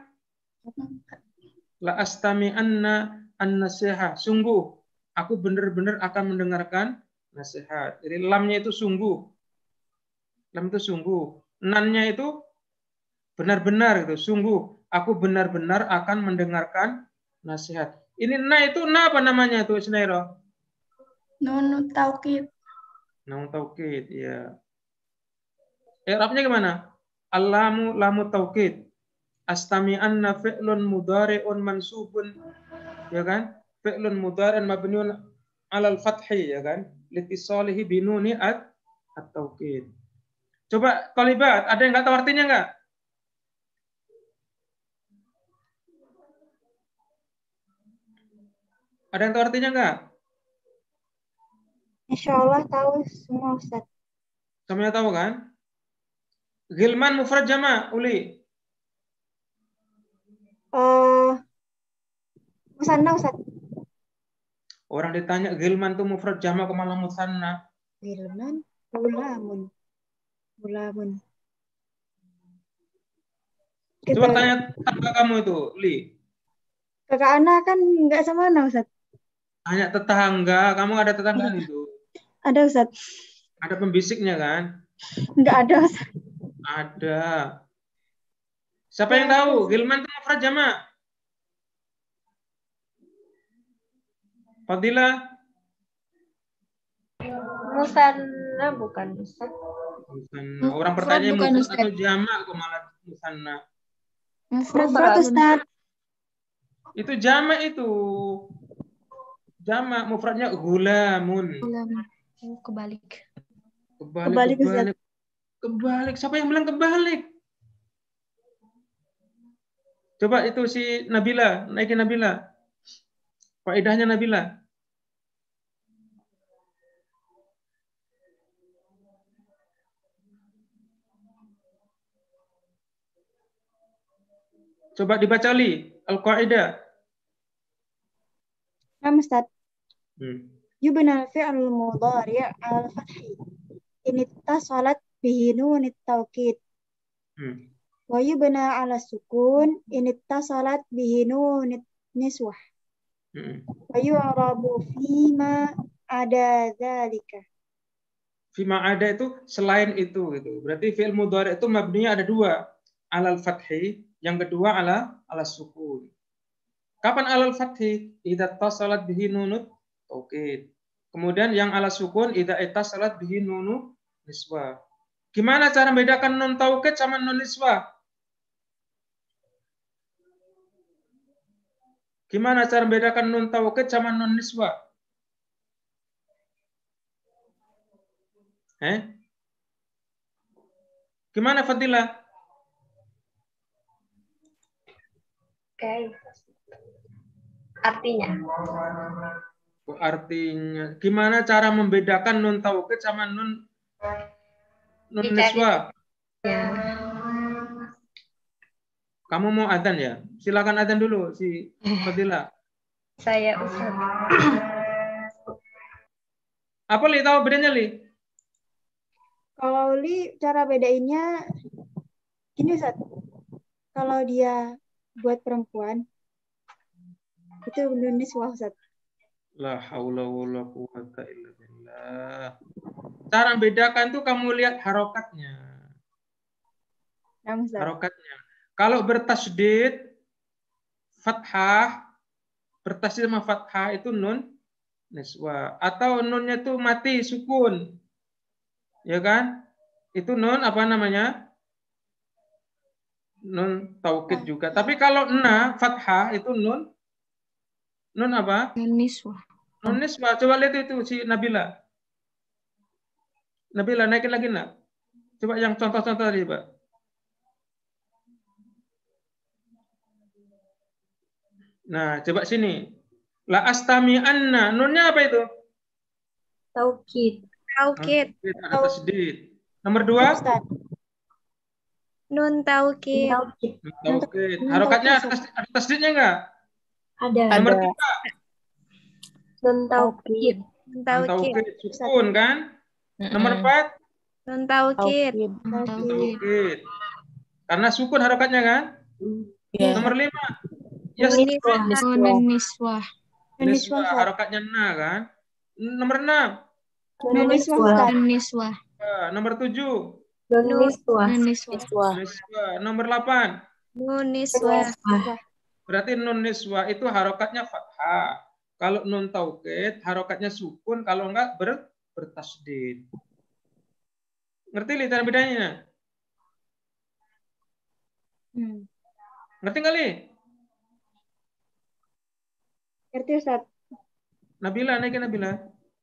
La astami an-nasihah. Sungguh, aku benar-benar akan mendengarkan nasihat. Jadi lamnya itu sungguh. Lam itu sungguh. Nannya itu benar-benar gitu. Sungguh, aku benar-benar akan mendengarkan nasihat. Ini na itu na apa namanya tuh Isnairo? Nun taukid. Nun taukid, ya. I'rabnya gimana? Allamu lamu taukid. Astami'anna fi'lun mudhari'un mansubun, ya kan? Fi'lun mudhari'un mabniun 'alal fathi, ya kan? Litisalihi binuni at-taukid. Coba Talibat, ada yang nggak tahu artinya nggak? Ada yang tahu artinya nggak? Insya Allah tahu semua Ustaz. Semuanya tahu kan? Ghilman mufrad jama, Uli. Musanna Ustaz. Orang ditanya Ghilman itu mufrad jama ke malah musanna. Ghilman, gulamun. Coba tanya tetangga kamu itu, Uli. Kakak Ana kan nggak sama Ana Ustaz. Tanya tetangga, kamu ada tetanggaan itu? Ada Ustaz. Ada pembisiknya kan? Nggak ada Ustaz. Ada. Siapa yang tahu? Ghilman itu mufrad jama. Fadila? Musanna bukan Ustaz. Musanna. Orang bertanya mufrad atau jama kok malah musanna. Mufrad Ustaz. Itu jama itu. Jama mufradnya gulamun. Kebalik. Kebalik. Siapa yang bilang kebalik? Coba itu si Nabila, naikin Nabila. Faedahnya Nabila. Coba dibaca li al-qaidah. Nah, Ustaz. Yubna fi'l mudhari' al-fathi. In ittasalat bihi nun at-taukid. Wa yubna 'ala sukun in ittasalat bihi nun niswah. Wa yu'rabu fima ada dzalika. Fima ada itu selain itu gitu. Berarti fi'il mudhari' itu mabninya ada 2. Alal fathi, yang kedua ala sukun. Kapan alal fathi? Idza tasalat bihi nunut taukid. Kemudian yang ala sukun idza ittasalat bihi nunu niswah. Gimana cara membedakan nun taukid sama nun niswah? Gimana cara membedakan nun taukid sama nun niswah? Gimana Fadila? Artinya. Gimana cara membedakan nun taukid sama nun niswah? Ya. Kamu mau adzan ya? Silakan adzan dulu si Fadila. Saya Ustaz. Apa Li tahu bedanya Li? Kalau Li cara bedainnya gini Ustaz. Kalau dia buat perempuan Itu nun niswah, Ustaz. La haula wala quwata illa billah. Cara bedakan tuh kamu lihat harokatnya. Nah, Ustaz. Harokatnya. Kalau bertasydid fathah, bertasydid sama fathah itu nun niswa. Atau nunnya tuh mati sukun. Ya kan? Itu nun apa namanya? Nun taukid juga. Tapi kalau na fathah itu nun apa? Nun niswah. Nun niswa. Coba lihat itu si Nabila. Nabila naikin lagi nak. Coba yang contoh-contoh tadi, Pak. Nah, coba sini. La astami anna. Nunnya apa itu? Taukid. Taukid. Ada tasydid. Nomor 2? Ustaz. Nun taukid. Taukid. Harokatnya ada tasydidnya enggak? Ada. Nomor 3. Nun taukid. Nun Nun taukid. taukid. Sukun kan? Nomor 4. Nun taukid. Taukid. Karena sukun harokatnya kan? Ya. Nomor 5. Nun niswah. Niswa harokatnya na kan? Nomor 6. Nun niswah, Ustaz. Nun niswah. Nomor 7. Nun niswah. Nun niswah. Niswa. Nomor 8. Nun niswah. Berarti nun niswa itu harokatnya fathah. Kalau nun taukid harokatnya sukun, kalau enggak bertasydid. Ngerti li cara bedanya? Ngerti nggak li? Ngerti, Ustaz. Nabila, naikin Nabila.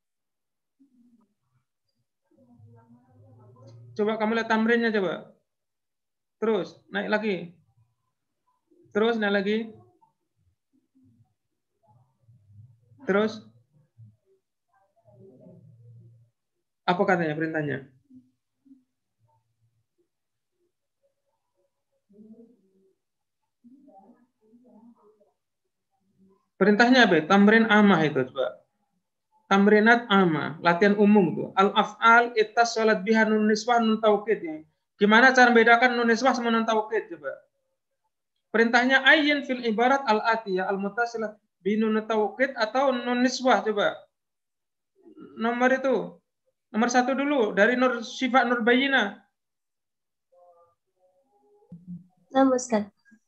Coba kamu lihat tamrinnya coba. Terus, naik lagi. Terus, naik lagi. Terus. Apa katanya perintahnya? Perintahnya apa? Tamrin amah itu coba. Tamrinat amah, latihan umum tuh. Al-af'al ittasalat biha nun niswah nun taukid. Gimana cara membedakan nun niswah sama nun taukid coba? Perintahnya ayyin fil ibarat al-atiyah al-muttasilah bi nun taukid atau nun niswah coba. Nomor itu. Nomor 1 dulu dari nur sifat nur bayyinah. Nah, Ustaz.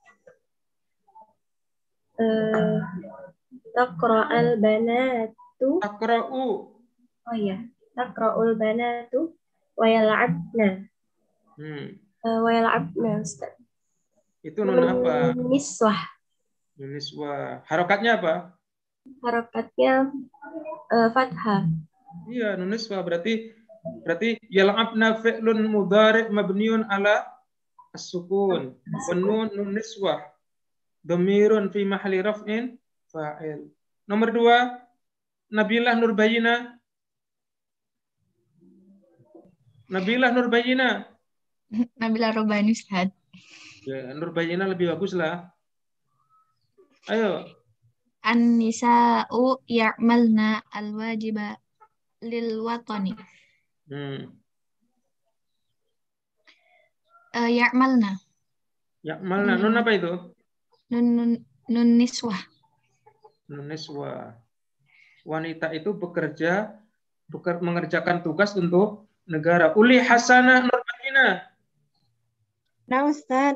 Taqra'al banatu. Taqra'u. Oh iya. Taqra'ul banatu wa yal'abna. Wa yal'abna, Ustaz. Itu nun apa? Niswah. Nun niswah. Harokatnya apa? Harokatnya fathah. Iya, nun niswah berarti yal'abna fi'lun mudhari' mabniun ala as-sukun. Wa nun niswah. Dhamirun fi mahalli raf'in fa'il. Nomor 2, Nabilah Nurbayina. Nabilah Nurbayina. Nabila Robani, Ustaz. Ya, Nurbayina lebih bagus lah. Ayo. An-nisa'u ya'malna al-wajiba lil watani. Ya'malna. Ya'malna. Nun apa itu? Nun niswah. Nun niswah. Wanita itu mengerjakan tugas untuk negara. Uli hasanah Nurbayina. Nah, Ustaz.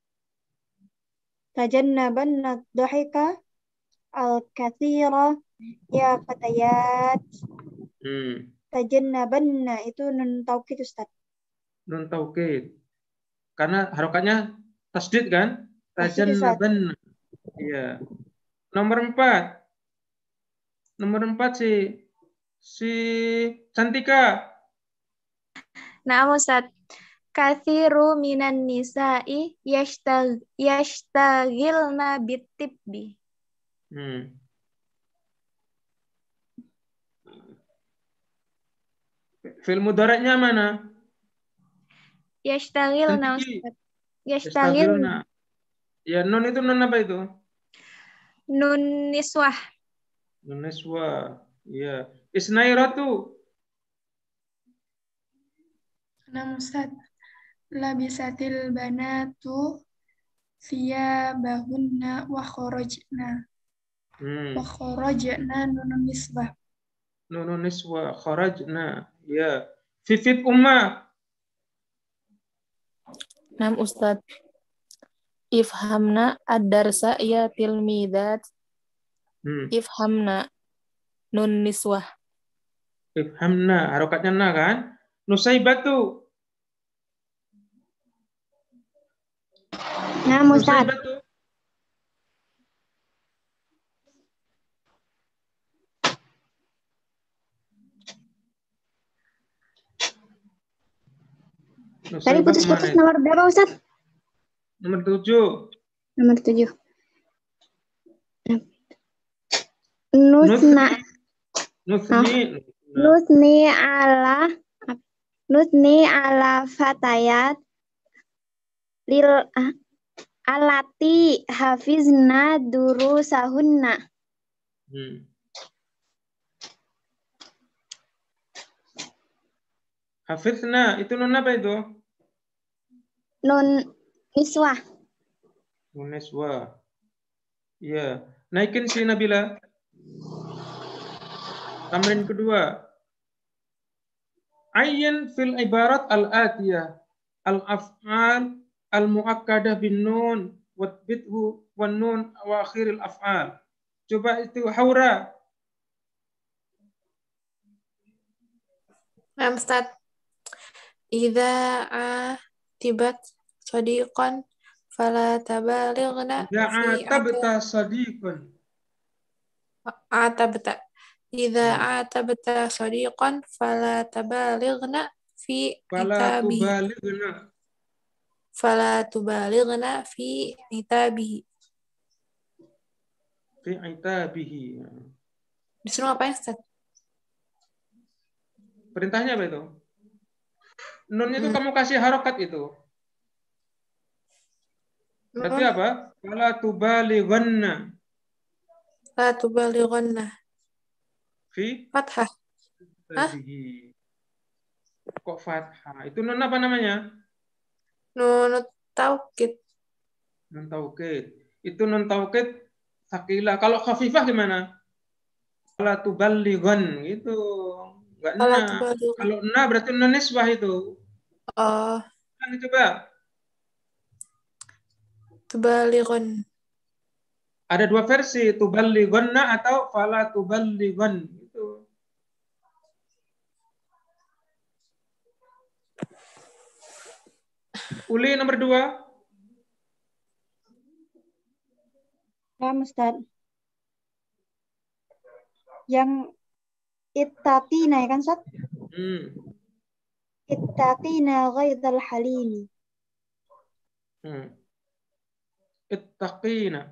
Tajannabanna dhahika al-katsira ya fatayat. Tajannabanna itu nun taukid, Ustaz. Nun taukid. Karena harokatnya tasydid kan? Tajannabanna. Iya. Nomor 4. Nomor 4 si Cantika. Nah, Ustaz. Kathiru minan nisa'i yashtagilna bitibbi. Fi'il mudhari'nya mana? Yashtagilna, Ustaz. Yashtagilna. Ya, nun itu nun apa itu? Nun niswah. Nun niswah. Iya. Isnairatu. Nah, Ustaz. Labisatil banatu thiyabahunna wa kharajna. Wa kharajna nunun nisbah. Nunun niswa kharajna. Ya. Fifit umma. Nam Ustad. Ifhamna ad-darsa ya tilmidat. Ifhamna nun niswah. Ifhamna. Harokatnya na kan. Nusaibatu. Nah, Ustaz. Nusaibatu. Tadi putus-putus nomor berapa, Ustaz? Nomor 7. Nomor 7. Nusna. Nusni ala fatayat lil alati hafizna durusahunna. Hafizna, itu nun apa itu? Nun niswah. Nun niswah. Iya. Naikin si Nabila. Tamrin kedua. Ayyan fil ibarat al-atiyah. Al-af'al al-mu'akkadah bin nun. Watbithu wan nun wa akhiril af'al. Coba itu Haura. Ustaz. Idza tibat sadiqan fala tabalighna fi atabta sadiqan. Atabta. Idza atabta sadiqan fala tabalighna fi itabihi. Fala tubalighna fi itabihi. Fi itabihi. Disuruh ngapain, Ustaz? Perintahnya apa itu? Nun itu kamu kasih harokat itu. Berarti apa? Fala tubalighanna. La tubalighanna. Fi fathah. Hah? Kok fathah? Itu nun apa namanya? Nun taukid. Nun taukid. Itu nun taukid sakilah. Kalau khafifah gimana? Fala tubalighan gitu. Enggak na. Kalau na berarti nun niswah itu. Oh. Coba. Tubalighan. Ada dua versi, tubalighanna atau fala tubalighan itu. Uli nomor 2. Ya, Ustaz. Yang ittatina ya kan, Ustaz? Ittatina ghaidal halimi. Ittaqina.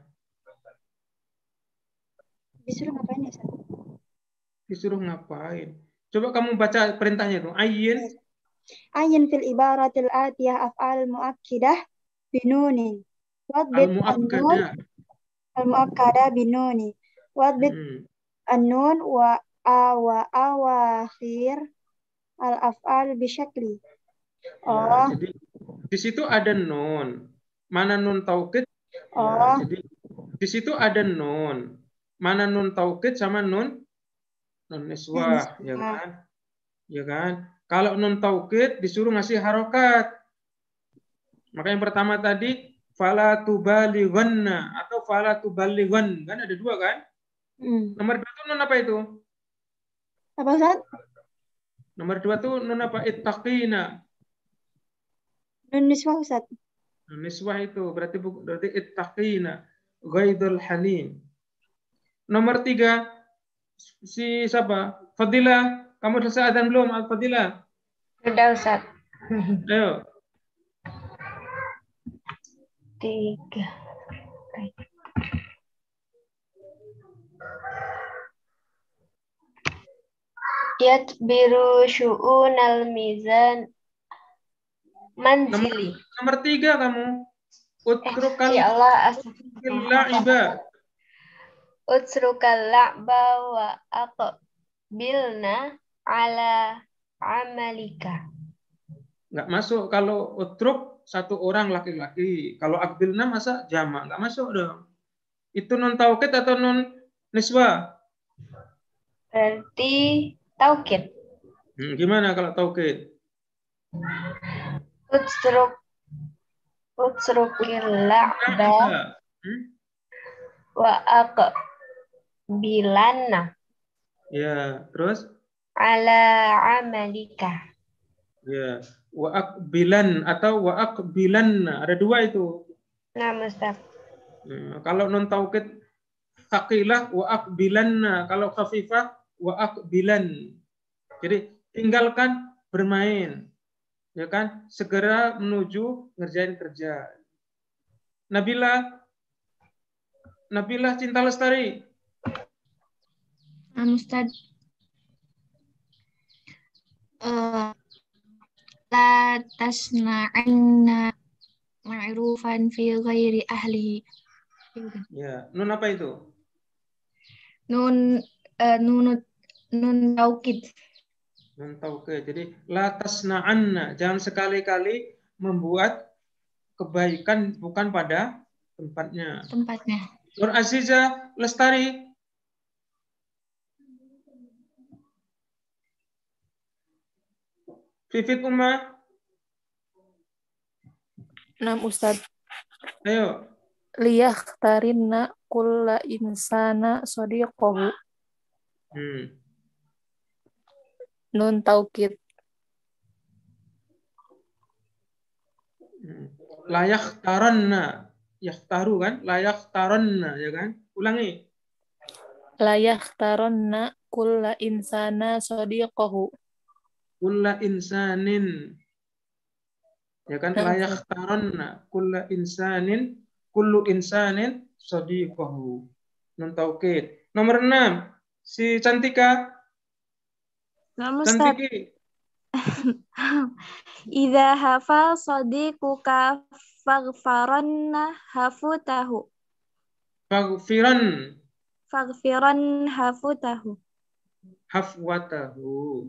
Disuruh ngapain ya, Ustaz? Disuruh ngapain? Coba kamu baca perintahnya itu. Ayyin. Ayyin fil ibaratil atiyah af'al mu'akkidah binunin. Al-mu'akkadah binunin. Wadbit an-nun wa awakhir al-af'al bisyakli. Ya, jadi di situ ada nun. Mana nun taukid? Ya, jadi di situ ada nun. Mana nun taukid sama nun niswah, ya kan? Ya kan? Kalau nun taukid disuruh ngasih harokat. Maka yang pertama tadi fala tubalighanna atau fala tubalighan, kan ada dua kan? Nomor 2 itu nun apa itu? Apa, Ustaz? Nomor 2 tuh nun apa? Ittaqina. Nun niswah, Ustaz. Nun niswah itu berarti ittaqina ghaidul halim. Nomor 3 si siapa? Fadilah. Kamu selesai adzan belum, Al-Fadilah? Sudah, Ustaz. Ayo. 3. Yatbiru syu'unal mizan manzili. Nomor 3 kamu. Utrukal ya Allah, la'iba. Utrukal la'ba wa aqbilna ala amalika. Nggak masuk kalau utruk satu orang laki-laki. Kalau aqbilna masa jamak? Nggak masuk dong. Itu nun taukid atau nun Niswa. Berarti taukid. Gimana kalau taukid? Utsrukil la'ba wa aqbilanna Ya, terus? ala amalika. Ya, wa aqbilan atau wa aqbilanna. Ada dua itu. Nah, Ustaz. Kalau non taukid thaqilah wa aqbilanna, kalau khafifah wa aqbilan. Jadi tinggalkan bermain. Ya kan? Segera menuju ngerjain kerja. Nabila Cinta Lestari. Ustaz. La tasna'anna ma'rufan fi ghairi ahlihi. Ya, nun apa itu? Nun taukid. Nun taukid. Jadi la tasna'anna, jangan sekali-kali membuat kebaikan bukan pada tempatnya. Nur Aziza Lestari. Vivit Umma. Nah, Ustaz. Ayo. Liyakhtarinna kulla insana sadiqahu. Nun taukid. Layak taranna. Yakhtaru kan? Layak taranna, ya kan? Ulangi. Layak taranna kulla insana sadiqahu. Kulla insanin. Ya kan? Layak taranna kulla insanin. Kullu insanin sadiqahu. Nun taukid. Nomor 6. Si Cantika. Cantiki. Idza hafa sadiquka faghfaranna hafutahu. Faghfiran hafutahu. Hafwatahu.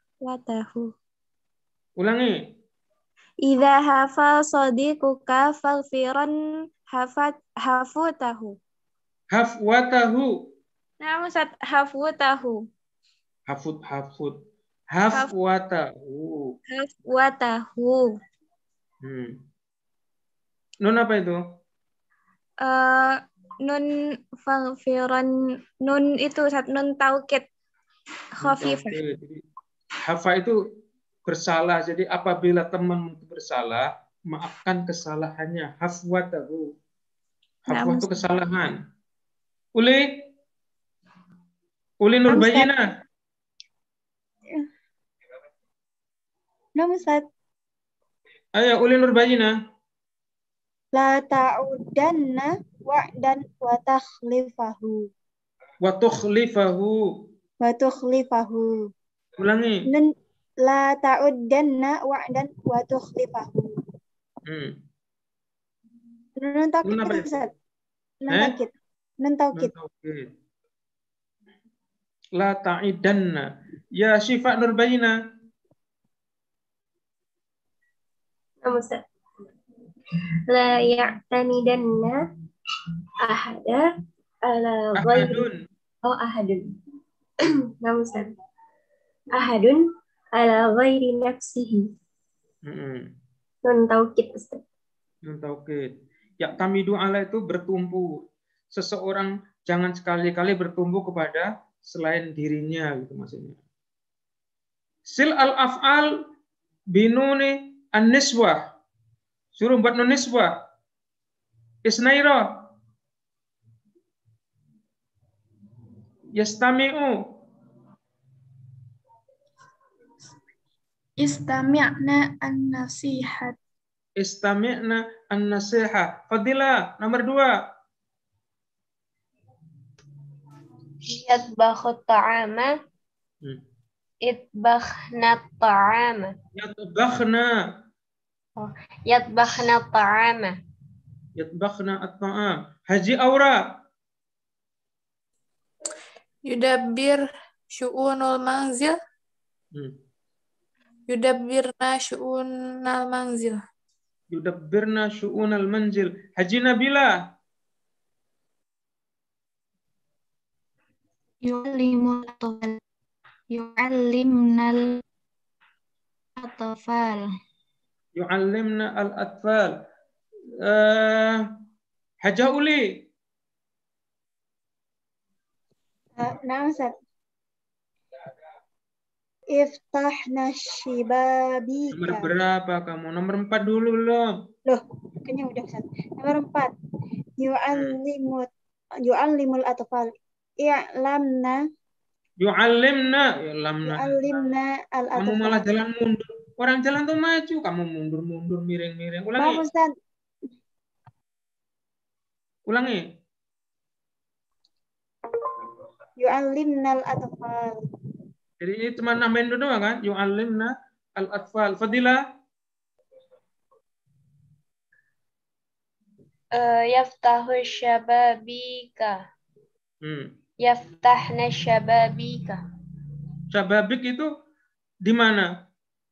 Ulangi. Idza hafa sadiquka faghfiran hafutahu. Hafwatahu. Nah, Ustaz, hafutahu. Hafwatahu. Nun apa itu? Nun faghfiran, nun itu nun taukid khafifah. Hafa itu bersalah. Jadi apabila teman bersalah, maafkan kesalahannya. Hafwatahu. Hafwah itu kesalahan. Uli Nurbayina. Nah, Ustaz. Ayo, Uli Nurbayina. La ta'udanna wa'dan wa takhlifahu. Wa tukhlifahu. Ulangi. La ta'udanna wa'dan wa tukhlifahu. Nun taukid, Ustaz. Nun taukid. La ta'idanna. Ya Syifa Nurbayina. Ustaz. La ya'tanidanna ahada ala ghairi ahadun. Nah, Ustaz. Ahadun ala ghairi nafsihi. Nun taukid, Ustaz. Nun taukid. Ya tamidu ala itu bertumpu. Seseorang jangan sekali-kali bertumpu kepada selain dirinya, gitu maksudnya. Sil al-af'al binuni an-niswah. Suruh buat nun niswah. Isnaira. Yastami'u. Istami'na an-nasihat. Istami'na an-nasihat. Fadilah, nomor 2. Yatbakhu ta'ama. Itbakhna ta'ama. Yatbakhna ta'ama. Yatbakhna at-ta'am. Haji Aura. Yudabbir syu'unul manzil. Yudabbirna syu'unal manzil. Yudabbirna syu'unal manzil. Haji Nabila. yu'allimul atfal. Yu'allimnal atfal. Yu'allimna al-atfal. Haja Uli. Nah, Ustaz. Iftahna Nomor syibabika. berapa kamu? Nomor 4 dulu belum? Loh, kayaknya udah, Ustaz. Nomor 4. Yu'allimul atfal. I'lamna. Yu'allimna. Yu'allimna. Yu'allimna Kamu malah al-atfal. jalan mundur. Orang jalan tuh maju. Kamu mundur-mundur, miring-miring. Maaf, Ulangi. Ustaz. Ulangi. Yu'allimna al-atfal. Jadi ini cuma nambahin dulu doang kan? Yu'allimna al-atfal. Fadilah. Yaftahu syababika. Yaftahna syababika. Syababik itu di mana?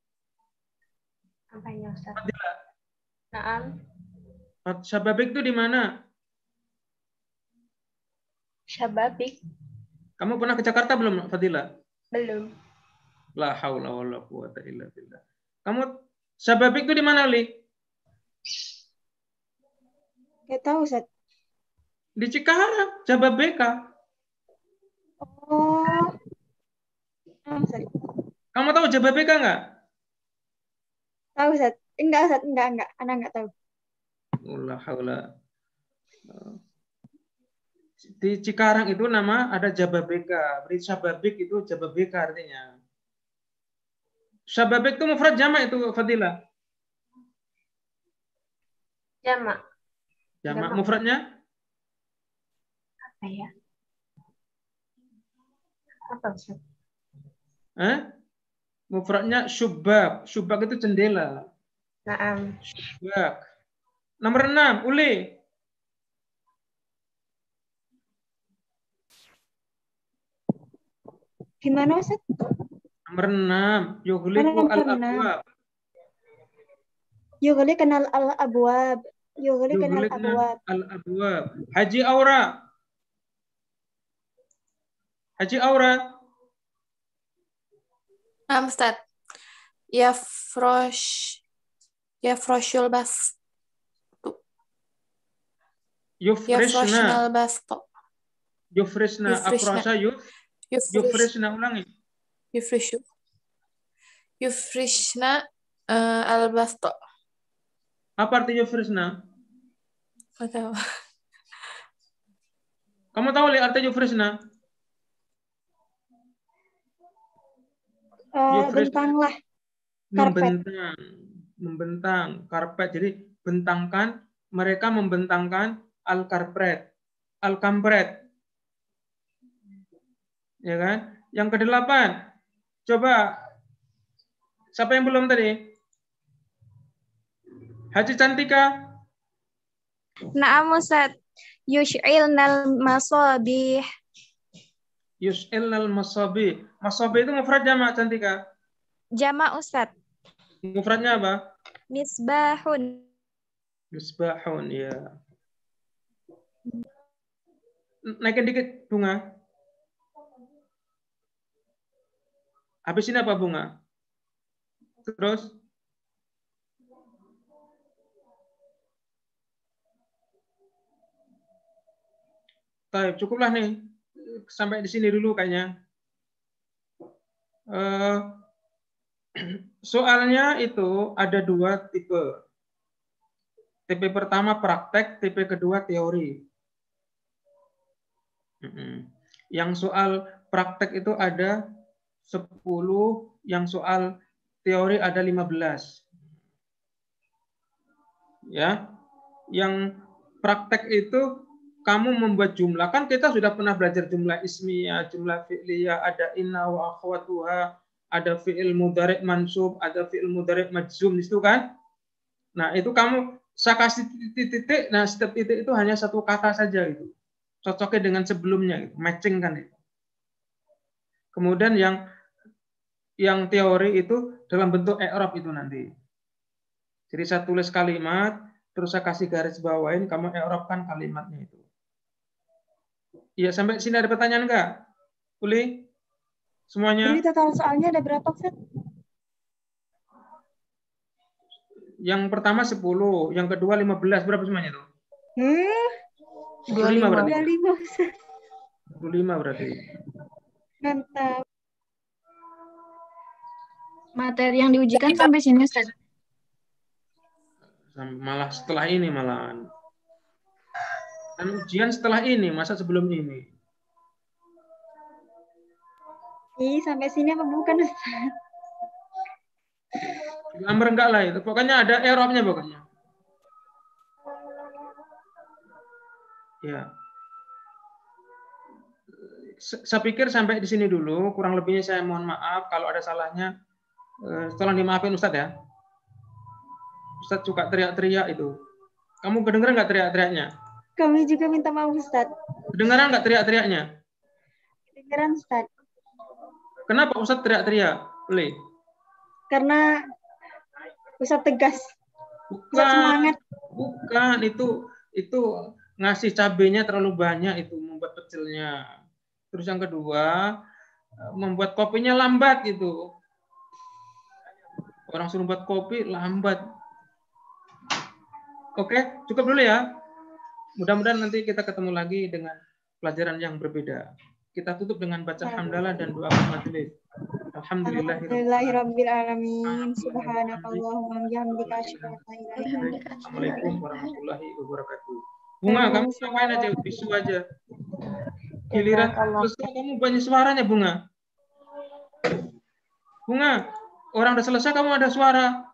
Apanya, Ustaz? Fadilah. Naam. Syababik itu di mana? Syababik. Kamu pernah ke Jakarta belum, Fadilah? Belum. La haula wala quwata illa billah. Kamu Syababik itu di mana, Li? Gak tahu, Ustaz. Di Cikarang, Jababeka. Oh. Ustaz. Kamu tahu Jababeka nggak? Tahu, Ustaz. Enggak, Ustaz. Enggak. Anak enggak tahu. La haula. Di Cikarang itu nama ada Jababeka. Berarti Syababik itu Jababeka artinya. Syababik itu mufrad jamak itu, Fadilah. Jamak. Jamak mufradnya? Apa ya? Apa, Ustaz? Mufradnya syubak. Syubak itu jendela. Naam. Syubak. Nomor 6, Uli. Gimana, Ustaz? Nomor 6, yughliqu al-abwab. Yughliqna al-abwab. Yughliqna al-abwab. Al-abwab. Haji Aura. Haji Aura. Ustaz. Yafroshul bas. Yafroshnal basto. Yufrishna. Afrosha Yufrishna, ulangi. Yufrishna al-basto. Apa arti Yufrishna? Nggak tahu. Kamu tahu li arti Yufrishna? Bentanglah. Karpet. Membentang karpet. Jadi bentangkan, mereka membentangkan al-karpet. Al-kampret. Ya kan? Yang ke-8. Coba siapa yang belum tadi? Haji Cantika. Na'am, Ustaz. Yush'ilnal masabih. Yush'ilnal masabih. Masabih itu mufrad jamak, Cantika? Jamak, Ustaz. Mufradnya apa? Misbahun. Misbahun, ya. Naikin dikit, Bunga. Habis ini apa, Bunga? Terus? Baik, cukuplah nih. Sampai di sini dulu kayaknya. Soalnya itu ada 2 tipe. Tipe pertama praktek, tipe kedua teori. Yang soal praktek itu ada 10, yang soal teori ada 15. Ya. Yang praktek itu kamu membuat jumlah. Kan kita sudah pernah belajar jumlah ismiyah, jumlah fi'liyah, ada inna wa akhwatuha, ada fi'il mudhari' mansub, ada fi'il mudhari' majzum di situ kan? Nah, itu kamu saya kasih titik-titik, nah setiap titik itu hanya satu kata saja itu. Cocoknya dengan sebelumnya gitu, matching kan itu. Kemudian yang teori itu dalam bentuk i'rab itu nanti. Jadi saya tulis kalimat, terus saya kasih garis bawain, kamu i'rabkan kalimatnya itu. Iya, sampai sini ada pertanyaan enggak? Uli? Semuanya? Ini total soalnya ada berapa, Ustaz? Yang pertama 10, yang kedua 15. Berapa semuanya tuh? 25 berarti. 25, Ustaz. 25 berarti. Mantap. Materi yang diujikan sampai sini, Ustaz. Malah setelah ini malahan. Dan ujian setelah ini, masa sebelum ini? Sampai sini apa bukan, Ustaz? Gambar enggak lah itu. Pokoknya ada errornya pokoknya. Ya. Saya pikir sampai di sini dulu. Kurang lebihnya saya mohon maaf. Kalau ada salahnya, tolong dimaafin Ustadz ya. Ustadz suka teriak-teriak itu. Kamu kedengeran nggak teriak-teriaknya? Kami juga minta maaf, Ustaz. Kedengeran nggak teriak-teriaknya? Kedengeran, Ustaz. Kenapa Ustadz teriak-teriak? Boleh? Karena Ustaz tegas. Ustaz Bukan, semangat. bukan. Itu ngasih cabenya terlalu banyak itu membuat pecelnya. Terus yang kedua, membuat kopinya lambat gitu. Orang suruh buat kopi lambat. Oke, cukup dulu ya. Mudah-mudahan nanti kita ketemu lagi dengan pelajaran yang berbeda. Kita tutup dengan baca hamdalah dan doa majelis. Alhamdulillahirabbil alamin. Subhanakallahumma wa bihamdika asyhadu an la ilaha illa anta. Assalamualaikum warahmatullahi wabarakatuh. Bunga, kamu ngapain aja? Bisu aja. Giliran selesai kamu banyak suaranya, Bunga. Bunga, orang udah selesai kamu ada suara.